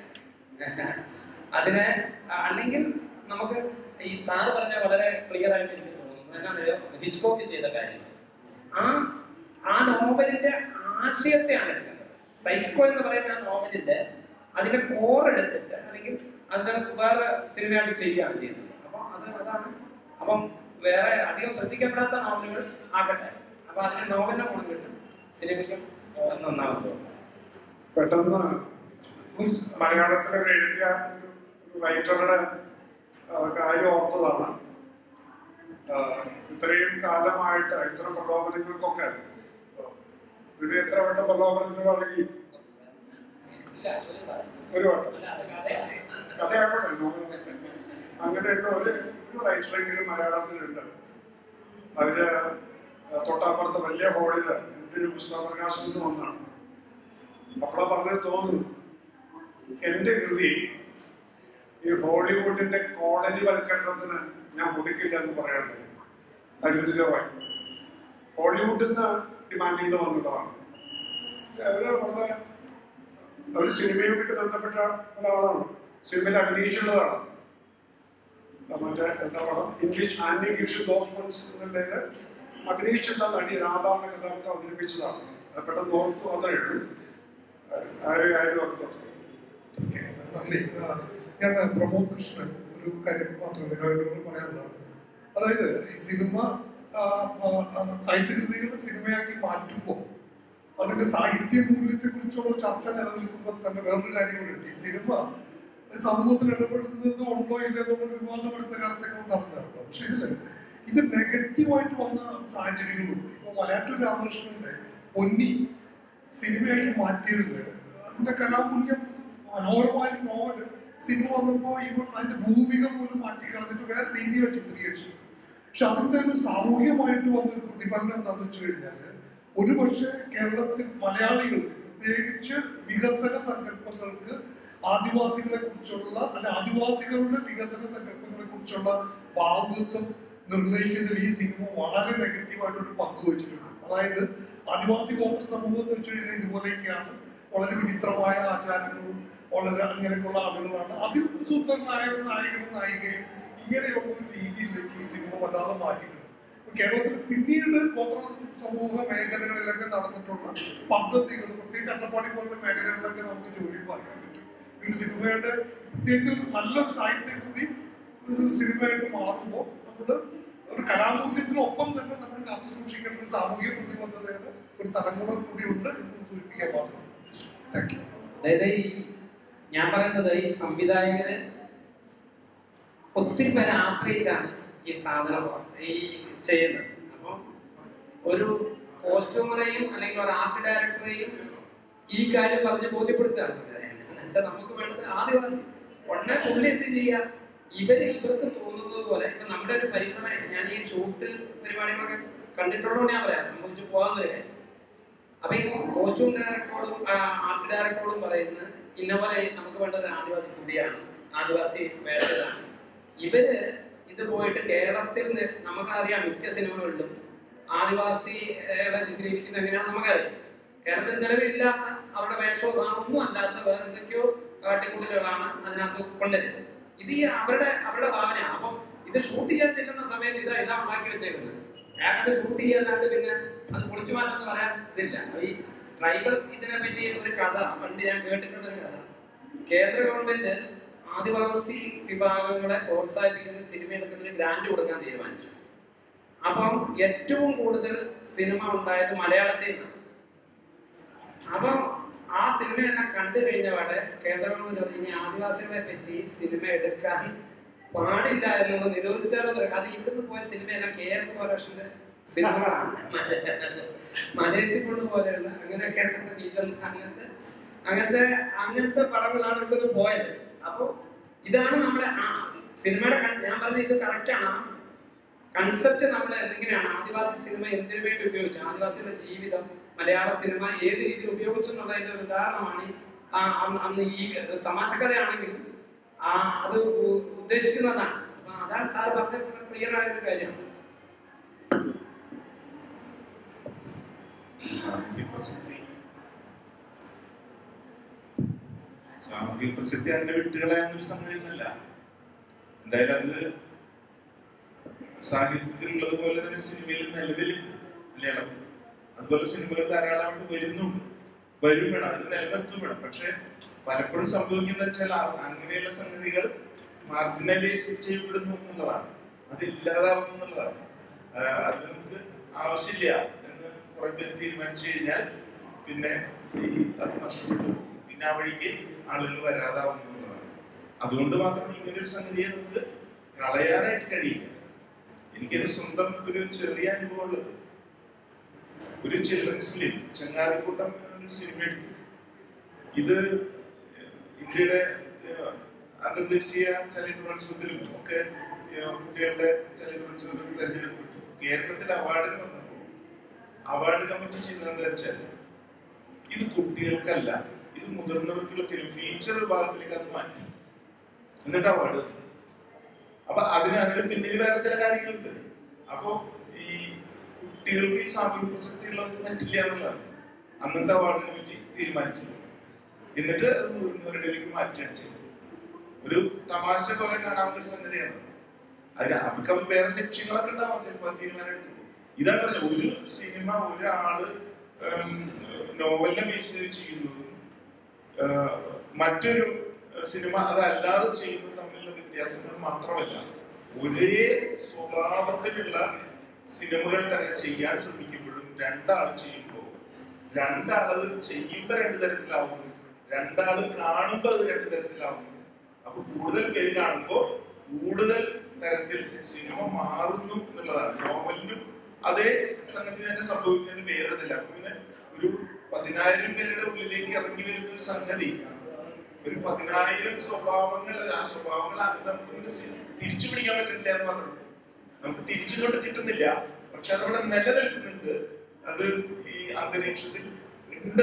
[SPEAKER 2] അതിനെ അല്ലെങ്കിൽ നമുക്ക് ഈ സാറ് പറഞ്ഞ വളരെ ക്ലിയർ ആയിട്ട് എനിക്ക് തോന്നുന്നു എന്നാന്നറിയോ, ഹിസ്കോക്ക് ചെയ്ത കാര്യങ്ങൾ ആ ആ നോവലിന്റെ ആശയത്തെയാണ് എടുക്കേണ്ടത്. സൈക്കോ എന്ന് പറയുന്ന ആ നോവലിന്റെ അതിന്റെ കോർ എടുത്തിട്ട് അല്ലെങ്കിൽ അതിന്റെ വേറെ സിനിമയായിട്ട് ചെയ്യുകയാണ് ചെയ്യുന്നത്. അപ്പൊ അത് അതാണ്. അപ്പം വേറെ അധികം ശ്രദ്ധിക്കപ്പെടാത്ത നോവലുകൾ ആകട്ടെ. അപ്പൊ അതിന് നോവലിന്റെ ഗുണം കിട്ടും, സിനിമയ്ക്കും നന്നാവുന്നു.
[SPEAKER 1] പെട്ടെന്ന് മലയാളത്തിലെ എഴുതിയ ഒരു റൈറ്ററുടെ കാര്യം ഓർത്തതാണ്. ഇത്രയും കാലമായിട്ട് ഇത്തരം പ്രലോഭനങ്ങൾക്കൊക്കെ ഇത് എത്ര വട്ടം പ്രലോഭനത്തിന് തുടങ്ങി? ഒരു വട്ടം കഥയായിക്കോട്ടെ. അങ്ങനെയുള്ള ഒരു ഒരു റൈറ്ററെങ്കിലും മലയാളത്തിലുണ്ട്. അവര് തൊട്ടപ്പുറത്ത് വലിയ ഹോളില് എൻ്റെ ഒരു പുസ്തക പ്രകാശനത്തിന് വന്നാണ്. അപ്പോഴാ പറഞ്ഞത് തോന്നുന്നു എന്റെ കൃതി ഈ ഹോളിവുഡിന്റെ കോളനി വൽക്കരണത്തിന് ഞാൻ കൊടുക്കില്ല എന്ന് പറയാറുണ്ട്. അനുചിതമായി ഹോളിവുഡിൽ നിന്ന് ഡിമാൻഡ് ചെയ്ത് വന്നതാണ്. അവര് വളരെ അവര് സിനിമയുമായിട്ട് ബന്ധപ്പെട്ട ഒരാളാണ്, സിനിമയിൽ അഭിനയിച്ചുള്ളതാണ്. മറ്റേ എന്താ പടം ഇംഗ്ലീഷ് ആന്റി ഗിഫ്റ്റ് ഗോസ്മൻസ് എന്നുള്ളതിൽ അഭിനയിച്ചിട്ടുള്ള നടി രാധ എന്ന കഥാപാത്രം അവതരിപ്പിച്ചതാണ്. അത് പെട്ടെന്ന് ഓർത്തു അത്രേ ഉള്ളൂ. ആരും ആരും ഓർത്തു.
[SPEAKER 6] നന്ദി. ഞാൻ പ്രമോദ് കൃഷ്ണൻ ഒരു കാര്യം മാത്രം വിനോദങ്ങൾ പറയാനുള്ളതാണ്. അതായത് ഈ സിനിമ സാഹിത്യകൃതികളുടെ സിനിമയാക്കി മാറ്റുമ്പോൾ അതിന്റെ സാഹിത്യ മൂല്യത്തെ കുറിച്ചുള്ള ചർച്ച നിലനിൽക്കുമ്പോൾ തന്നെ വേറൊരു കാര്യങ്ങളുണ്ട്. ഈ സിനിമ സമൂഹത്തിൽ ഇടപെടുന്നത് ഉണ്ടോ ഇല്ല എന്നുള്ള വിവാദം എടുത്ത കാലത്തൊക്കെ നടന്നതാണ്. പക്ഷെ ഇതില് ഇത് നെഗറ്റീവായിട്ട് വന്ന സാഹചര്യങ്ങളുണ്ട്. ഇപ്പൊ മലയാറ്റൂർ രാമകൃഷ്ണന്റെ പൊന്നി സിനിമയാക്കി മാറ്റിയതില് അതിന്റെ കലാമൂല്യം മനോഹരമായ നോവല് സിനിമ വന്നപ്പോൾ ഇവർ അതിന്റെ ഭൂമിക പോലും മാറ്റിക്കളഞ്ഞിട്ട് വേറെ രീതിയിൽ ചിത്രീകരിച്ചു. പക്ഷെ അതിന്റെ ഒരു സാമൂഹികമായിട്ട് വന്നൊരു പ്രതിഫലനം എന്താണെന്ന് വെച്ച് കഴിഞ്ഞാല് ഒരു പക്ഷേ കേരളത്തിൽ മലയാളികൾക്ക് പ്രത്യേകിച്ച് വികസന സങ്കല്പങ്ങൾക്ക് ആദിവാസികളെ കുറിച്ചുള്ള അല്ല ആദിവാസികളുടെ വികസന സങ്കല്പങ്ങളെ കുറിച്ചുള്ള ഭാവുകത്വം നിർണ്ണയിക്കുന്നതിൽ ഈ സിനിമ വളരെ നെഗറ്റീവായിട്ടൊരു പങ്ക് വെച്ചിട്ടുണ്ട്. അതായത് ആദിവാസി ഗോത്ര സമൂഹം എന്ന് വെച്ച് കഴിഞ്ഞാൽ ഇതുപോലെയൊക്കെയാണ്, വളരെ വിചിത്രമായ ആചാരങ്ങളും വളരെ അങ്ങനെയൊക്കെയുള്ള ആളുകളാണ്. അതിസുന്ദരനായ ഒരു നായകനും നായികയും ഇങ്ങനെയുള്ള ഒരു രീതിയിലേക്ക് ഈ സിനിമ വല്ലാതെ മാറ്റിയിട്ടുണ്ട്. കേരളത്തിൽ പിന്നീട് ഗോത്ര സമൂഹ മേഖലകളിലൊക്കെ നടന്നിട്ടുള്ള പദ്ധതികൾ, പ്രത്യേകിച്ച് അട്ടപ്പാടി പോലുള്ള മേഖലകളിലൊക്കെ നമുക്ക് ജോലി പറയാൻ പറ്റും. ഒരു സിനിമയുടെ പ്രത്യേകിച്ച് ഒരു നല്ലൊരു സാഹിത്യകൃതി ഒരു സിനിമയായിട്ട് മാറുമ്പോൾ നമ്മൾ ഒരു കലാമൂല്യത്തിനൊപ്പം തന്നെ നമ്മൾ കാത്തു സൂക്ഷിക്കേണ്ട ഒരു സാമൂഹ്യ പ്രതിബദ്ധതയുടെ ഒരു തലമുറ കൂടി ഉണ്ട് എന്ന് സൂചിപ്പിക്കാൻ മാത്രം. Thank you.
[SPEAKER 2] അതായത് ഈ ഞാൻ പറയുന്നത് ഈ സംവിധായകര് ഒത്തിരി പേരെ ആശ്രയിച്ചാണ് ഈ സാധനം ഈ ചെയ്യുന്നത്. അപ്പം ഒരു കോസ്റ്റ്യൂമറെയും അല്ലെങ്കിൽ ഒരു ആർട്ട് ഡയറക്ടറെയും ഈ കാര്യം പറഞ്ഞ് ബോധ്യപ്പെടുത്തുകയാണ് എന്നുവെച്ചാൽ നമുക്ക് വേണ്ടത് ആദിവാസി ഉടനെ പുള്ളി എന്ത് ചെയ്യുക, ഇവര് ഇവർക്ക് തോന്നുന്നത് പോലെ. ഇപ്പൊ നമ്മുടെ ഒരു പരിമിതമായ ഞാൻ ഈ ഷൂട്ട് പരിപാടികളൊക്കെ കണ്ടിട്ടുള്ളതുകൊണ്ട് ഞാൻ പറയാം, സംഭവിച്ചു പോകാന്നൊരു കാര്യം. അപ്പൊ ഈ കോസ്റ്റ്യൂം ഡയറക്ടറോടും ആർട്ട് ഡയറക്ടറോടും പറയുന്നത് ഇന്ന പോലെ നമുക്ക് വേണ്ടത് ആദിവാസി കൂടിയാണ്, ആദിവാസി വേണ്ടതാണ്. ഇവര് ഇത് പോയിട്ട് കേരളത്തിൽ നമുക്കറിയാം മിക്ക സിനിമകളിലും ആദിവാസികളെ ചിത്രീകരിക്കുന്ന എങ്ങനെയാണ് നമുക്കറിയാം. കേരളത്തിൽ നിലവിലില്ലാത്ത അവരുടെ വേഷവും ഒന്നും അല്ലാത്ത വേറെ എന്തൊക്കെയോ കാട്ടിക്കൂട്ടലുകളാണ് അതിനകത്ത് കൊണ്ടുവരുന്നത്. ഇത് ഈ അവരുടെ അവരുടെ ഭാവനയാണ്. അപ്പം ഇത് ഷൂട്ട് ചെയ്യാൻ ചെല്ലുന്ന സമയത്ത് ഇതാ ഇതാ ഉണ്ടാക്കി വെച്ചേക്കുന്നത്. ഞാനത് ഷൂട്ട് ചെയ്യാനായിട്ട് പിന്നെ അത് പൊളിച്ചു മാറ്റെന്ന് പറയാൻ ഇതില്ല. ഈ ട്രൈബൽ ഇതിനെ പറ്റി ഒരു കഥ പണ്ട് ഞാൻ കേട്ടിട്ടുള്ളൊരു കഥ. കേന്ദ്ര ഗവൺമെന്റ് ആദിവാസി വിഭാഗങ്ങളെ പ്രോത്സാഹിപ്പിക്കുന്ന സിനിമ എടുക്കുന്നതിന് ഗ്രാന്റ് കൊടുക്കാൻ തീരുമാനിച്ചു. അപ്പം ഏറ്റവും കൂടുതൽ സിനിമ ഉണ്ടായത് മലയാളത്തിൽ നിന്നാണ്. അപ്പം ആ സിനിമയെല്ലാം കണ്ടു കഴിഞ്ഞപാടെ കേന്ദ്ര ഗവൺമെന്റ് ഇനി ആദിവാസികളെ പറ്റി സിനിമ എടുക്കാൻ പാടില്ല എന്നുള്ളത് നിരോധിച്ചാലോ. കാരണം ഇവിടുന്ന് പോയ സിനിമയെല്ലാം കെ എസ് ബാലകൃഷ്ണന്റെ സിനിമകളാണ്, മലയത്തിൽ കൊണ്ട് പോലെയുള്ള അങ്ങനെയൊക്കെ അങ്ങനത്തെ അങ്ങനത്തെ അങ്ങനത്തെ പടങ്ങളാണ് ഇവിടുന്ന് പോയത്. അപ്പൊ ഇതാണ് നമ്മുടെ സിനിമയുടെ ഞാൻ പറഞ്ഞത് ഇത് കറക്റ്റാണ്. കൺസെപ്റ്റ് നമ്മൾ എന്തെങ്ങനെയാണ് ആദിവാസി സിനിമ എന്തിനു വേണ്ടി ഉപയോഗിച്ചു, ആദിവാസിയുടെ ജീവിതം മലയാള സിനിമ ഏത് രീതിയിൽ ഉപയോഗിച്ചു എന്നുള്ളതിന്റെ ഒരു ഉദാഹരണമാണ് അന്ന് ഈ തമാശക്കഥയാണെങ്കിലും അത് ഉദ്ദേശിക്കുന്നതാണ്. അപ്പൊ അതാണ് സാർ പറഞ്ഞ ക്ലിയർ ആയ ഒരു കാര്യമാണ്.
[SPEAKER 3] സാമൂഹിക പ്രസക്തി അങ്ങനെ വിട്ടുകളയാന്നൊരു സംഗതി ഒന്നല്ല. എന്തായാലും അത് സാഹിത്യത്തിലുള്ളത് പോലെ തന്നെ സിനിമയിൽ നിലവിലുണ്ട് മലയാളം. അതുപോലെ സിനിമകൾ ധാരാളമായിട്ട് വരുന്നുണ്ട്, വരും വേണം, അതിന് നിലനിർത്തും വേണം. പക്ഷെ പലപ്പോഴും സംഭവിക്കുന്ന വെച്ചാൽ അങ്ങനെയുള്ള സംഗതികൾ മാർജിനലൈസ് ചെയ്യപ്പെടുന്നു എന്നുള്ളതാണ്, അത് ഇല്ലാതാവുന്നു എന്നുള്ളതാണ്. അത് നമുക്ക് ആവശ്യമില്ല എന്ന് കുറെ പേര് തീരുമാനിച്ചു കഴിഞ്ഞാൽ പിന്നെ അത് നഷ്ടപ്പെട്ടു പോകും. പിന്നെ ആ വഴിക്ക് ആളുകൾ വരാതാവുന്നു എന്നുള്ളതാണ്. അതുകൊണ്ട് മാത്രം ഇങ്ങനൊരു സംഗതിയെ നമുക്ക് കളയാനായിട്ട് കഴിയില്ല. എനിക്കൊരു സ്വന്തം ഒരു ചെറിയ അനുഭവം ഉള്ളത്, ഒരു ചിൽഡ്രൻസ് ഫിലിം ചങ്ങാതിക്കൂട്ടം എന്നൊരു സിനിമ എടുത്തു. ഇത് ഇന്ത്യയുടെ അന്തർദേശീയ ചലച്ചിത്രോത്സവത്തിലും ഒക്കെ കുട്ടികളുടെ ചലച്ചിത്രോത്സവത്തിൽ തെരഞ്ഞെടുക്കപ്പെട്ടു. കേരളത്തിൽ അവാർഡിന് വന്നപ്പോൾ അവാർഡ് കമ്മിറ്റി ചെയ്തതെന്ന് വെച്ചാൽ ഇത് കുട്ടികൾക്കല്ല, ഇത് മുതിർന്നവർക്കുള്ള ഫിലിം ഫീച്ചർ വിഭാഗത്തിലേക്ക് അത് മാറ്റി, എന്നിട്ട് അവാർഡ്. അപ്പൊ അതിന് അതിന് പിന്നിൽ വേറെ ചില കാര്യങ്ങളുണ്ട്. അപ്പോ ഈ കുട്ടികൾക്ക് ഈ സാമൂഹിക പ്രസക്തിയുള്ള പറ്റില്ല എന്നുള്ളതാണ് അന്നത്തെ അവാർഡ് കമ്മിറ്റി തീരുമാനിച്ചത്. എന്നിട്ട് അത് മുതിർന്നവരുടെയിലേക്ക് മാറ്റുകയാണ് ചെയ്തത്. ഒരു തമാശ പോലെ കാണാവുന്ന ഒരു സംഗതിയാണ്. അതിന് അവർക്കും വേറെ ലക്ഷ്യങ്ങളൊക്കെ ഉണ്ടാവാം ചിലപ്പോൾ തീരുമാനം എടുക്കുമ്പോൾ. ഇതാണ് പറഞ്ഞത്, ഒരു സിനിമ ഒരാള് നോവലിനെ ബേസ് ചെയ്ത് ചെയ്യുന്നതും മറ്റൊരു സിനിമ അതല്ലാതെ ചെയ്യുന്നത് തമ്മിലുള്ള വ്യത്യാസങ്ങൾ മാത്രമല്ല, ഒരേ സ്വഭാവത്തിലുള്ള സിനിമകൾ തന്നെ ചെയ്യാൻ ശ്രമിക്കുമ്പോഴും രണ്ടാള് ചെയ്യുമ്പോൾ രണ്ടാളത് ചെയ്യുമ്പോ രണ്ടു തരത്തിലാവുന്നു, രണ്ടാള് കാണുമ്പോ അത് രണ്ടു തരത്തിലാവുന്നു. അപ്പൊ കൂടുതൽ പേര് കാണുമ്പോൾ കൂടുതൽ തരത്തിൽ സിനിമ മാറുന്നു എന്നുള്ളതാണ്. നോവലിനും അതേ സംഗതി തന്നെ സംഭവിക്കുന്നതിന് വേറെതില്ല. അപ്പൊ പിന്നെ ഒരു പതിനായിരം പേരുടെ ഉള്ളിലേക്ക് ഇറങ്ങി വരുന്ന ഒരു സംഗതി, ഒരു പതിനായിരം സ്വഭാവങ്ങൾ, ആ സ്വഭാവങ്ങൾ നമുക്ക് തിരിച്ചു പിടിക്കാൻ പറ്റുന്നില്ല എന്ന് മാത്രം. നമുക്ക് തിരിച്ചുകൊണ്ട് കിട്ടുന്നില്ല, പക്ഷെ അതവിടെ നിലനിൽക്കുന്നുണ്ട്. അത് ഈ അന്തരീക്ഷത്തിൽ ഉണ്ട്.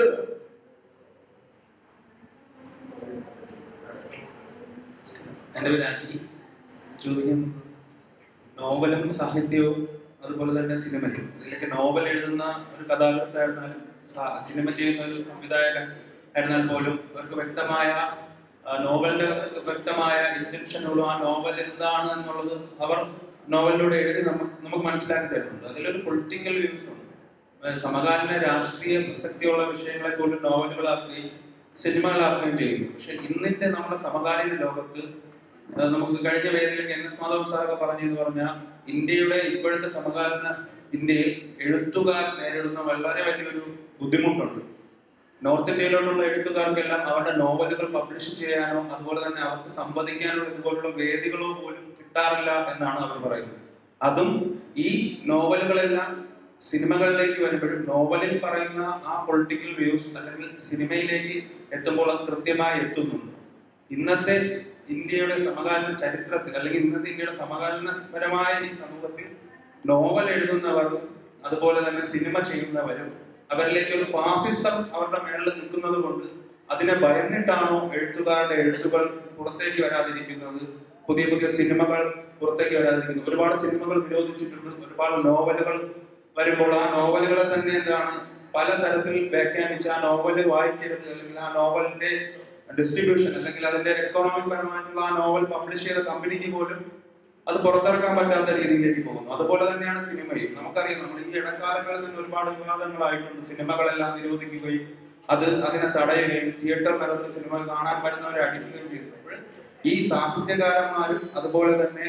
[SPEAKER 2] എൻ്റെ പേരാക്കി ചോദ്യം, നോവലും സാഹിത്യവും അതുപോലെ തന്നെ സിനിമയും, ഇതിലൊക്കെ നോവൽ എഴുതുന്ന ഒരു കഥാകൃത്തായിരുന്നാലും സിനിമ ചെയ്യുന്ന ഒരു സംവിധായകൻ
[SPEAKER 7] ആയിരുന്നാൽ പോലും അവർക്ക് വ്യക്തമായ നോവലിന്റെ വ്യക്തമായ ഇന്റൻഷനുള്ള ആ നോവൽ എന്താണ് എന്നുള്ളത് അവർ നോവലിലൂടെ എഴുതി നമുക്ക് നമുക്ക് മനസ്സിലാക്കി തരുന്നുണ്ട്. അതിലൊരു പൊളിറ്റിക്കൽ വ്യൂസ് ഉണ്ട്. സമകാലീന രാഷ്ട്രീയ പ്രസക്തിയുള്ള വിഷയങ്ങളെ പോലും നോവലുകളാക്കുകയും സിനിമകളാക്കുകയും ചെയ്യുന്നു. പക്ഷെ ഇന്നിന്റെ നമ്മുടെ സമകാലീന ലോകത്ത് നമുക്ക് കഴിഞ്ഞ വേദിയിൽ എൻ എസ് മാധവൻ സാറൊക്കെ പറഞ്ഞെന്ന് പറഞ്ഞാൽ ഇന്ത്യയുടെ ഇപ്പോഴത്തെ സമകാലീന ഇന്ത്യയിൽ എഴുത്തുകാർ നേരിടുന്ന വളരെ വലിയൊരു ബുദ്ധിമുട്ടുണ്ട്. നോർത്ത് ഇന്ത്യയിലോട്ടുള്ള എഴുത്തുകാർക്കെല്ലാം അവരുടെ നോവലുകൾ പബ്ലിഷ് ചെയ്യാനോ അതുപോലെ തന്നെ അവർക്ക് സംവദിക്കാനോ ഇതുപോലുള്ള വേദികളോ പോലും കിട്ടാറില്ല എന്നാണ് അവർ പറയുന്നത്. അതും ഈ നോവലുകളെല്ലാം സിനിമകളിലേക്ക് വരുമ്പോഴും നോവലിൽ പറയുന്ന ആ പൊളിറ്റിക്കൽ വ്യൂസ് അല്ലെങ്കിൽ സിനിമയിലേക്ക് എത്തുമ്പോൾ അത് കൃത്യമായി എത്തുന്നുണ്ട്. ഇന്നത്തെ ഇന്ത്യയുടെ സമകാലീന ചരിത്രത്തിൽ അല്ലെങ്കിൽ ഇന്നത്തെ ഇന്ത്യയുടെ സമകാലീനപരമായ ഈ സമൂഹത്തിൽ നോവൽ എഴുതുന്നവരും അതുപോലെ തന്നെ സിനിമ ചെയ്യുന്നവരും അവരിലേക്ക് ഒരു ഫാസിസം അവരുടെ മേളിൽ നിൽക്കുന്നത് കൊണ്ട് അതിനെ ഭയന്നിട്ടാണോ എഴുത്തുകാരുടെ എഴുത്തുകൾ പുറത്തേക്ക് വരാതിരിക്കുന്നത്, പുതിയ പുതിയ സിനിമകൾ പുറത്തേക്ക് വരാതിരിക്കുന്നത്? ഒരുപാട് സിനിമകൾ നിരോധിച്ചിട്ടുണ്ട്. ഒരുപാട് നോവലുകൾ വരുമ്പോൾ ആ നോവലുകളെ തന്നെ എന്താണ് പലതരത്തിൽ വ്യാഖ്യാനിച്ച് ആ നോവല് വായിക്കരുത് അല്ലെങ്കിൽ ആ നോവലിന്റെ ഡിസ്ട്രിബ്യൂഷൻ അല്ലെങ്കിൽ അതിന്റെ എക്കോണമിക് പരമായിട്ടുള്ള ആ നോവൽ പബ്ലിഷ് ചെയ്ത കമ്പനിക്ക് പോലും അത് പുറത്തിറക്കാൻ പറ്റാത്ത രീതിയിലേക്ക് പോകുന്നു. അതുപോലെ തന്നെയാണ് സിനിമയും. നമുക്കറിയാം, നമ്മൾ ഈ ഇടക്കാലങ്ങളിൽ നിന്ന് ഒരുപാട് വിവാദങ്ങളായിട്ടുണ്ട്. സിനിമകളെല്ലാം നിരോധിക്കുകയും അത് അതിനെ തടയുകയും തിയേറ്ററിനകത്ത് സിനിമ കാണാൻ വരുന്നവരെ അടിക്കുകയും ചെയ്തപ്പോൾ ഈ സാഹിത്യകാരന്മാരും അതുപോലെ തന്നെ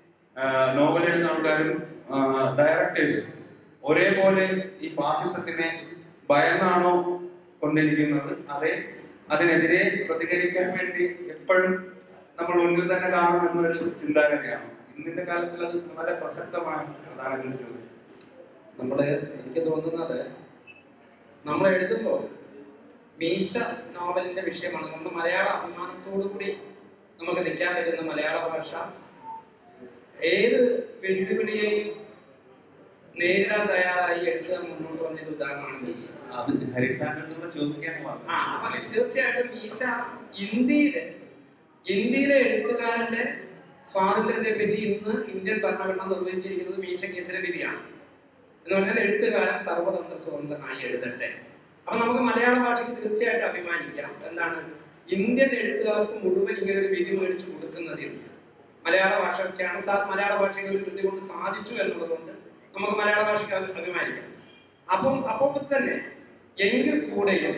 [SPEAKER 7] നോവൽ എഴുതുന്ന ആൾക്കാരും ഡയറക്ടേഴ്സും ഒരേപോലെ ഈ ഫാസിസത്തിനെ ഭയന്നാണോ കൊണ്ടിരിക്കുന്നത്? അതെ, അതിനെതിരെ പ്രതികരിക്കാൻ വേണ്ടി എപ്പോഴും നമ്മൾ മുന്നിൽ തന്നെ കാണുമെന്നൊരു ചിന്താഗതിയാണ്. ഇന്നത്തെ കാലത്തിൽ അത് വളരെ പ്രസക്തമായ പ്രധാനപ്പെട്ട ചോദ്യം.
[SPEAKER 2] നമ്മുടെ എനിക്ക് തോന്നുന്നത് നമ്മൾ എഴുതുമ്പോൾ മീശ നോവലിന്റെ വിഷയമാണ്. നമ്മുടെ മലയാള അഭിമാനത്തോടു കൂടി നമുക്ക് നിൽക്കാൻ പറ്റുന്ന മലയാള ഭാഷ ഏത് വെല്ലുവിളിയെയും നേരിടാൻ തയ്യാറായി എടുത്ത് മുന്നോട്ട് വന്നൊരു ഉദാഹരണമാണ് മീശ.
[SPEAKER 7] അത് ഹരിസാറിനോട് ചോദിക്കാനുമാണ്.
[SPEAKER 2] തീർച്ചയായിട്ടും മീശ ഇന്ത്യയിലെ ഇന്ത്യയിലെ എഴുത്തുകാരന്റെ സ്വാതന്ത്ര്യത്തെ പറ്റി ഇന്ന് ഇന്ത്യൻ ഭരണഘടന നിർവഹിച്ചിരിക്കുന്നത് മീശ കേസിലെ വിധിയാണ്. എന്ന് പറഞ്ഞാൽ എഴുത്തുകാരൻ സർവതന്ത്ര സ്വതന്ത്രനായി എഴുതട്ടെ. അപ്പൊ നമുക്ക് മലയാള ഭാഷയ്ക്ക് തീർച്ചയായിട്ടും അഭിമാനിക്കാം. എന്താണ്, ഇന്ത്യൻ എഴുത്തുകാർക്ക് മുഴുവൻ ഇങ്ങനെ ഒരു വിധി മേടിച്ചു കൊടുക്കുന്നതിൽ മലയാള ഭാഷയ്ക്കാണ് മലയാള ഭാഷയ്ക്ക് ഒരു കൃതി കൊണ്ട് സാധിച്ചു എന്നുള്ളത് കൊണ്ട് നമുക്ക് മലയാള ഭാഷയ്ക്ക് അഭിമാനിക്കാം. അപ്പം അപ്പോൾ തന്നെ എങ്കിൽ കൂടെയും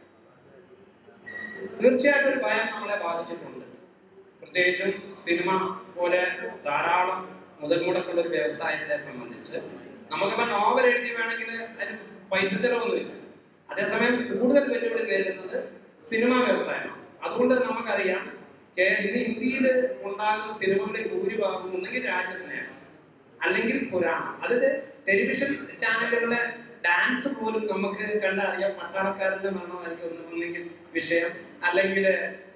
[SPEAKER 2] തീർച്ചയായിട്ടും ഒരു ഭയം നമ്മളെ ബാധിച്ചിട്ടുണ്ട്. പ്രത്യേകിച്ചും സിനിമ പോലെ ധാരാളം മുതൽ മുടക്കുള്ള ഒരു വ്യവസായത്തെ സംബന്ധിച്ച് നമുക്കിപ്പോൾ നോവൽ എഴുതി വേണമെങ്കിൽ അതിന് പൈസ ചെലവൊന്നുമില്ല. അതേസമയം കൂടുതൽ വെല്ലുവിളി നേരിടുന്നത് സിനിമാ വ്യവസായമാണ്. അതുകൊണ്ട് നമുക്കറിയാം, ഇന്ന് ഇന്ത്യയിൽ ഉണ്ടാകുന്ന സിനിമകളിൽ ഭൂരിഭാഗം ഒന്നെങ്കിൽ രാജ്യസ്നേഹം അല്ലെങ്കിൽ പുരാണം. അതായത് ടെലിവിഷൻ ചാനലുകളിലെ ഡാൻസ് പോലും നമുക്ക് കണ്ടറിയാം പട്ടാളക്കാരന്റെ മരണമായിരിക്കും ഒന്ന് ഒന്നെങ്കിൽ വിഷയം, അല്ലെങ്കിൽ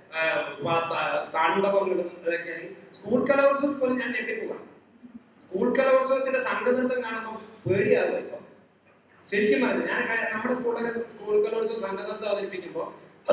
[SPEAKER 2] താണ്ഡവങ്ങളും ഇതൊക്കെ. സ്കൂൾ കലോത്സവം പോലും ഞാൻ ഞെട്ടിപ്പോകാം. സ്കൂൾ കലോത്സവത്തിന്റെ സംഘനൃത്തം കാണുമ്പോൾ പേടിയാകും. ഇപ്പൊ ശരിക്കും പറഞ്ഞു, ഞാൻ നമ്മുടെ സ്കൂളിലെ സ്കൂൾ കലോത്സവം സംഘനൃത്തം അവതരിപ്പിക്കുമ്പോൾ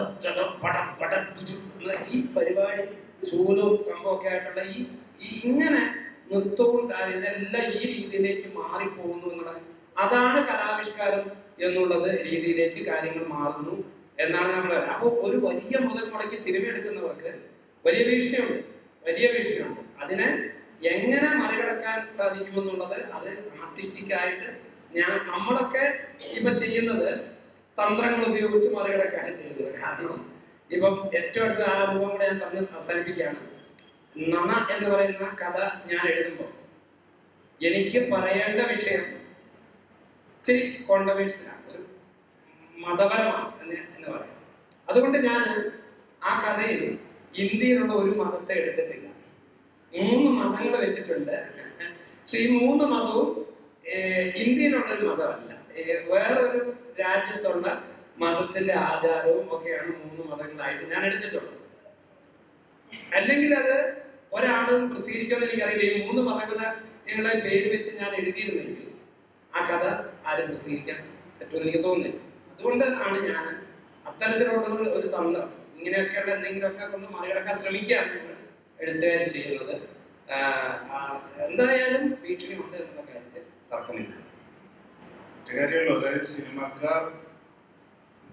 [SPEAKER 2] ഈ പരിപാടി ശൂലവും സംഭവമൊക്കെ ആയിട്ടുള്ള ഈ ഇങ്ങനെ നൃത്തവും ഇതെല്ലാം ഈ രീതിയിലേക്ക് മാറിപ്പോകുന്നു എന്നുള്ളത്, അതാണ് കലാവിഷ്കാരം എന്നുള്ളത് രീതിയിലേക്ക് കാര്യങ്ങൾ മാറുന്നു എന്നാണ് നമ്മൾ. അപ്പോൾ ഒരു വലിയ മുതൽ മുടക്കി സിനിമ എടുക്കുന്നവർക്ക് വലിയ ഭീഷണിയുണ്ട്, വലിയ ഭീഷണിയുണ്ട്. അതിനെ എങ്ങനെ മറികടക്കാൻ സാധിക്കുമെന്നുള്ളത് അത് ആർട്ടിസ്റ്റിക്കായിട്ട് ഞാൻ നമ്മളൊക്കെ ഇപ്പൊ ചെയ്യുന്നത് തന്ത്രങ്ങൾ ഉപയോഗിച്ച് മറികടക്കാൻ ചെയ്യുന്നത്. കാരണം ഇപ്പം ഏറ്റവും അടുത്ത ആ അനുഭവം കൂടെ ഞാൻ പറഞ്ഞ് അവസാനിപ്പിക്കുകയാണ്. നണ എന്ന് പറയുന്ന കഥ ഞാൻ എഴുതുമ്പോൾ എനിക്ക് പറയേണ്ട വിഷയം ഇച്ചിരി കോൺട്രവേഴ്സ്യലാണ്, ഒരു മതപരമാണ് എന്ന് എന്ന് പറയാം. അതുകൊണ്ട് ഞാൻ ആ കഥയിൽ ഇന്ത്യയിലുള്ള ഒരു മതത്തെ എടുത്തിട്ടില്ല. മൂന്ന് മതങ്ങൾ വെച്ചിട്ടുണ്ട്. പക്ഷെ ഈ മൂന്ന് മതവും ഇന്ത്യയിലുള്ള ഒരു മതമല്ല, വേറൊരു രാജ്യത്തുള്ള മതത്തിന്റെ ആചാരവും ഒക്കെയാണ് മൂന്ന് മതങ്ങളായിട്ട് ഞാൻ എടുത്തിട്ടുള്ളത്. അല്ലെങ്കിൽ അത് ഒരാളും പ്രസിദ്ധീകരിക്കുമെന്ന് എനിക്കറിയില്ല. ഈ മൂന്ന് മതങ്ങളെ നിങ്ങളെ പേര് വെച്ച് ഞാൻ എഴുതിയിരുന്നെങ്കിൽ ആ കഥ ആരും പ്രസിദ്ധീകരിക്കാൻ പറ്റുമെന്ന് എനിക്ക് തോന്നുന്നില്ല. അതുകൊണ്ട് ആണ് ഞാൻ അത്തരത്തിലുള്ള ഒരു തന്ത്രം ഇങ്ങനെയൊക്കെയുള്ള എന്തെങ്കിലുമൊക്കെ കൊണ്ട് മറികടക്കാൻ ശ്രമിക്കുകയാണ് ഞങ്ങൾ എഴുത്തുകാർ ചെയ്യുന്നത്. എന്തായാലും ഭീഷണിയുണ്ട് എന്നുള്ള കാര്യത്തിൽ തർക്കമില്ല.
[SPEAKER 3] കാര്യമുള്ളൂ. അതായത് സിനിമക്കാർ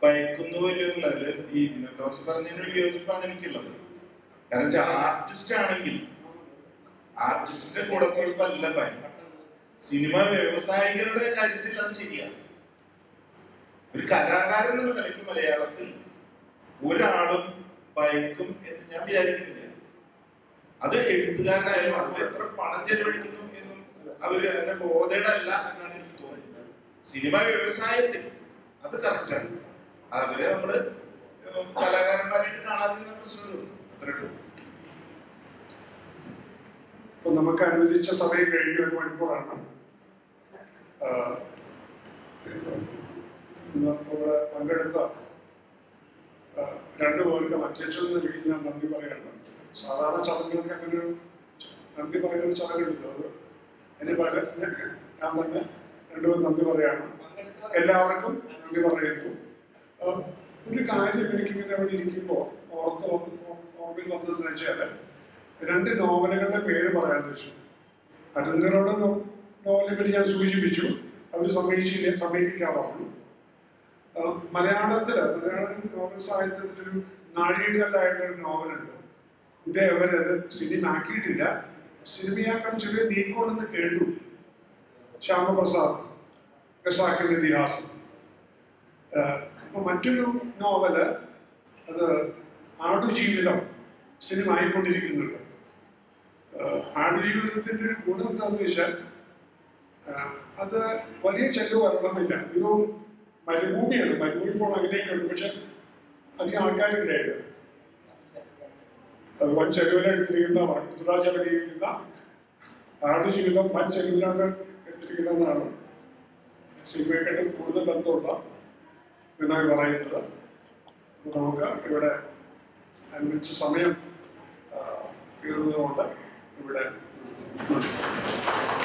[SPEAKER 3] ഭയക്കുന്നു എന്നുള്ളത് ഈ വിനോദോസ് പറഞ്ഞതിനൊരു വിയോജിപ്പാണ് എനിക്കുള്ളത്. കാരണം വെച്ചാൽ ആർട്ടിസ്റ്റ് ആണെങ്കിൽ ആർട്ടിസ്റ്റിന്റെ കൂടപ്പിറപ്പല്ല ഭയം. സിനിമ വ്യവസായികളുടെ കാര്യത്തിൽ അത് ശരിയാണ്. ഒരു കലാകാരൻ എന്നുള്ള നിലയ്ക്ക് മലയാളത്തിൽ ഒരാളും ഭയക്കും എന്ന് ഞാൻ വിചാരിക്കുന്നില്ല. അത് എഴുത്തുകാരനായാലും അതിൽ എത്ര പണം ചെലവഴിക്കുന്നു എന്നും അവര് അതിന്റെ ബോധേടല്ല എന്നാണ് എനിക്ക് തോന്നുന്നത്. സിനിമ വ്യവസായത്തിൽ അത് കറക്റ്റാണ്. അവരെ നമ്മള് കലാകാരന്മാരായിട്ട് കാണാതിരുന്ന പ്രശ്നമുള്ളൂ. അത്രേ ഉള്ളൂ.
[SPEAKER 1] ഇപ്പൊ നമുക്ക് അനുവദിച്ച സമയം കഴിഞ്ഞ ഒരു മണിക്കൂറാണ്. ഇവിടെ പങ്കെടുത്ത രണ്ടു പേർക്ക് അധ്യക്ഷൻ നൽകി ഞാൻ നന്ദി പറയാണ്. സാധാരണ ചടങ്ങുകൾക്ക് അങ്ങനെ ഒരു നന്ദി പറയുന്ന ചടങ്ങുണ്ടല്ലോ, അത് അതിന് പകരം ഞാൻ തന്നെ രണ്ടുപേരും നന്ദി പറയാണ്. എല്ലാവർക്കും നന്ദി പറയുന്നു. ഒരു കാര്യം എനിക്കിങ്ങനെ അവിടെ ഇരിക്കുമ്പോൾ ഓർത്ത് ഓർമ്മയിൽ വന്നതെന്ന് വെച്ചാൽ രണ്ട് നോവലുകളുടെ പേര് പറയാന്ന് വെച്ചു. അരുന്ധരോടെ നോവലിനെ പറ്റി ഞാൻ സൂചിപ്പിച്ചു, അവർ സമ്മതിച്ചില്ല സമ്മതിക്കില്ല പറഞ്ഞു. മലയാളത്തില് മലയാള നോവൽ സാഹിത്യത്തിലൊരു നാഴികക്കല്ലായിട്ടൊരു നോവലുണ്ട്. ഇതേ അവരത് സിനിമ ആക്കിയിട്ടില്ല. സിനിമയാക്കാൻ ചെറിയ നീക്കോണെന്ന് കേട്ടു. ശ്യാമപ്രസാദ് ഖസാക്കിന്റെ ഇതിഹാസം. അപ്പൊ മറ്റൊരു നോവല് അത് ആടുജീവിതം സിനിമ ആയിക്കൊണ്ടിരിക്കുന്നുണ്ട്. ആടുജീവിതത്തിന്റെ ഒരു ഗുണം എന്താണെന്ന് വെച്ചാൽ അത് വലിയ ചെലവ് വരണമില്ല. അധികവും മരുഭൂമിയാണ്. മരുഭൂമി പോകണം അങ്ങനെയൊക്കെയുണ്ട്. പക്ഷെ അധികം ആൾക്കാരുണ്ടായിട്ട് അത് വൻ ചെലവിലെടുത്തിരിക്കുന്ന പൃഥ്വിരാജ് അഭിനയിക്കുന്ന ആടുജീവിതം വൻ ചെലവിലാണ് എടുത്തിരിക്കുന്നതെന്നാണ് സിനിമയെക്കാട്ടും കൂടുതൽ ബന്ധമുള്ള എന്നാണ് പറയുന്നത്. നമുക്ക് ഇവിടെ അനുവദിച്ച സമയം തീർന്നതുകൊണ്ട് ഇവിടെ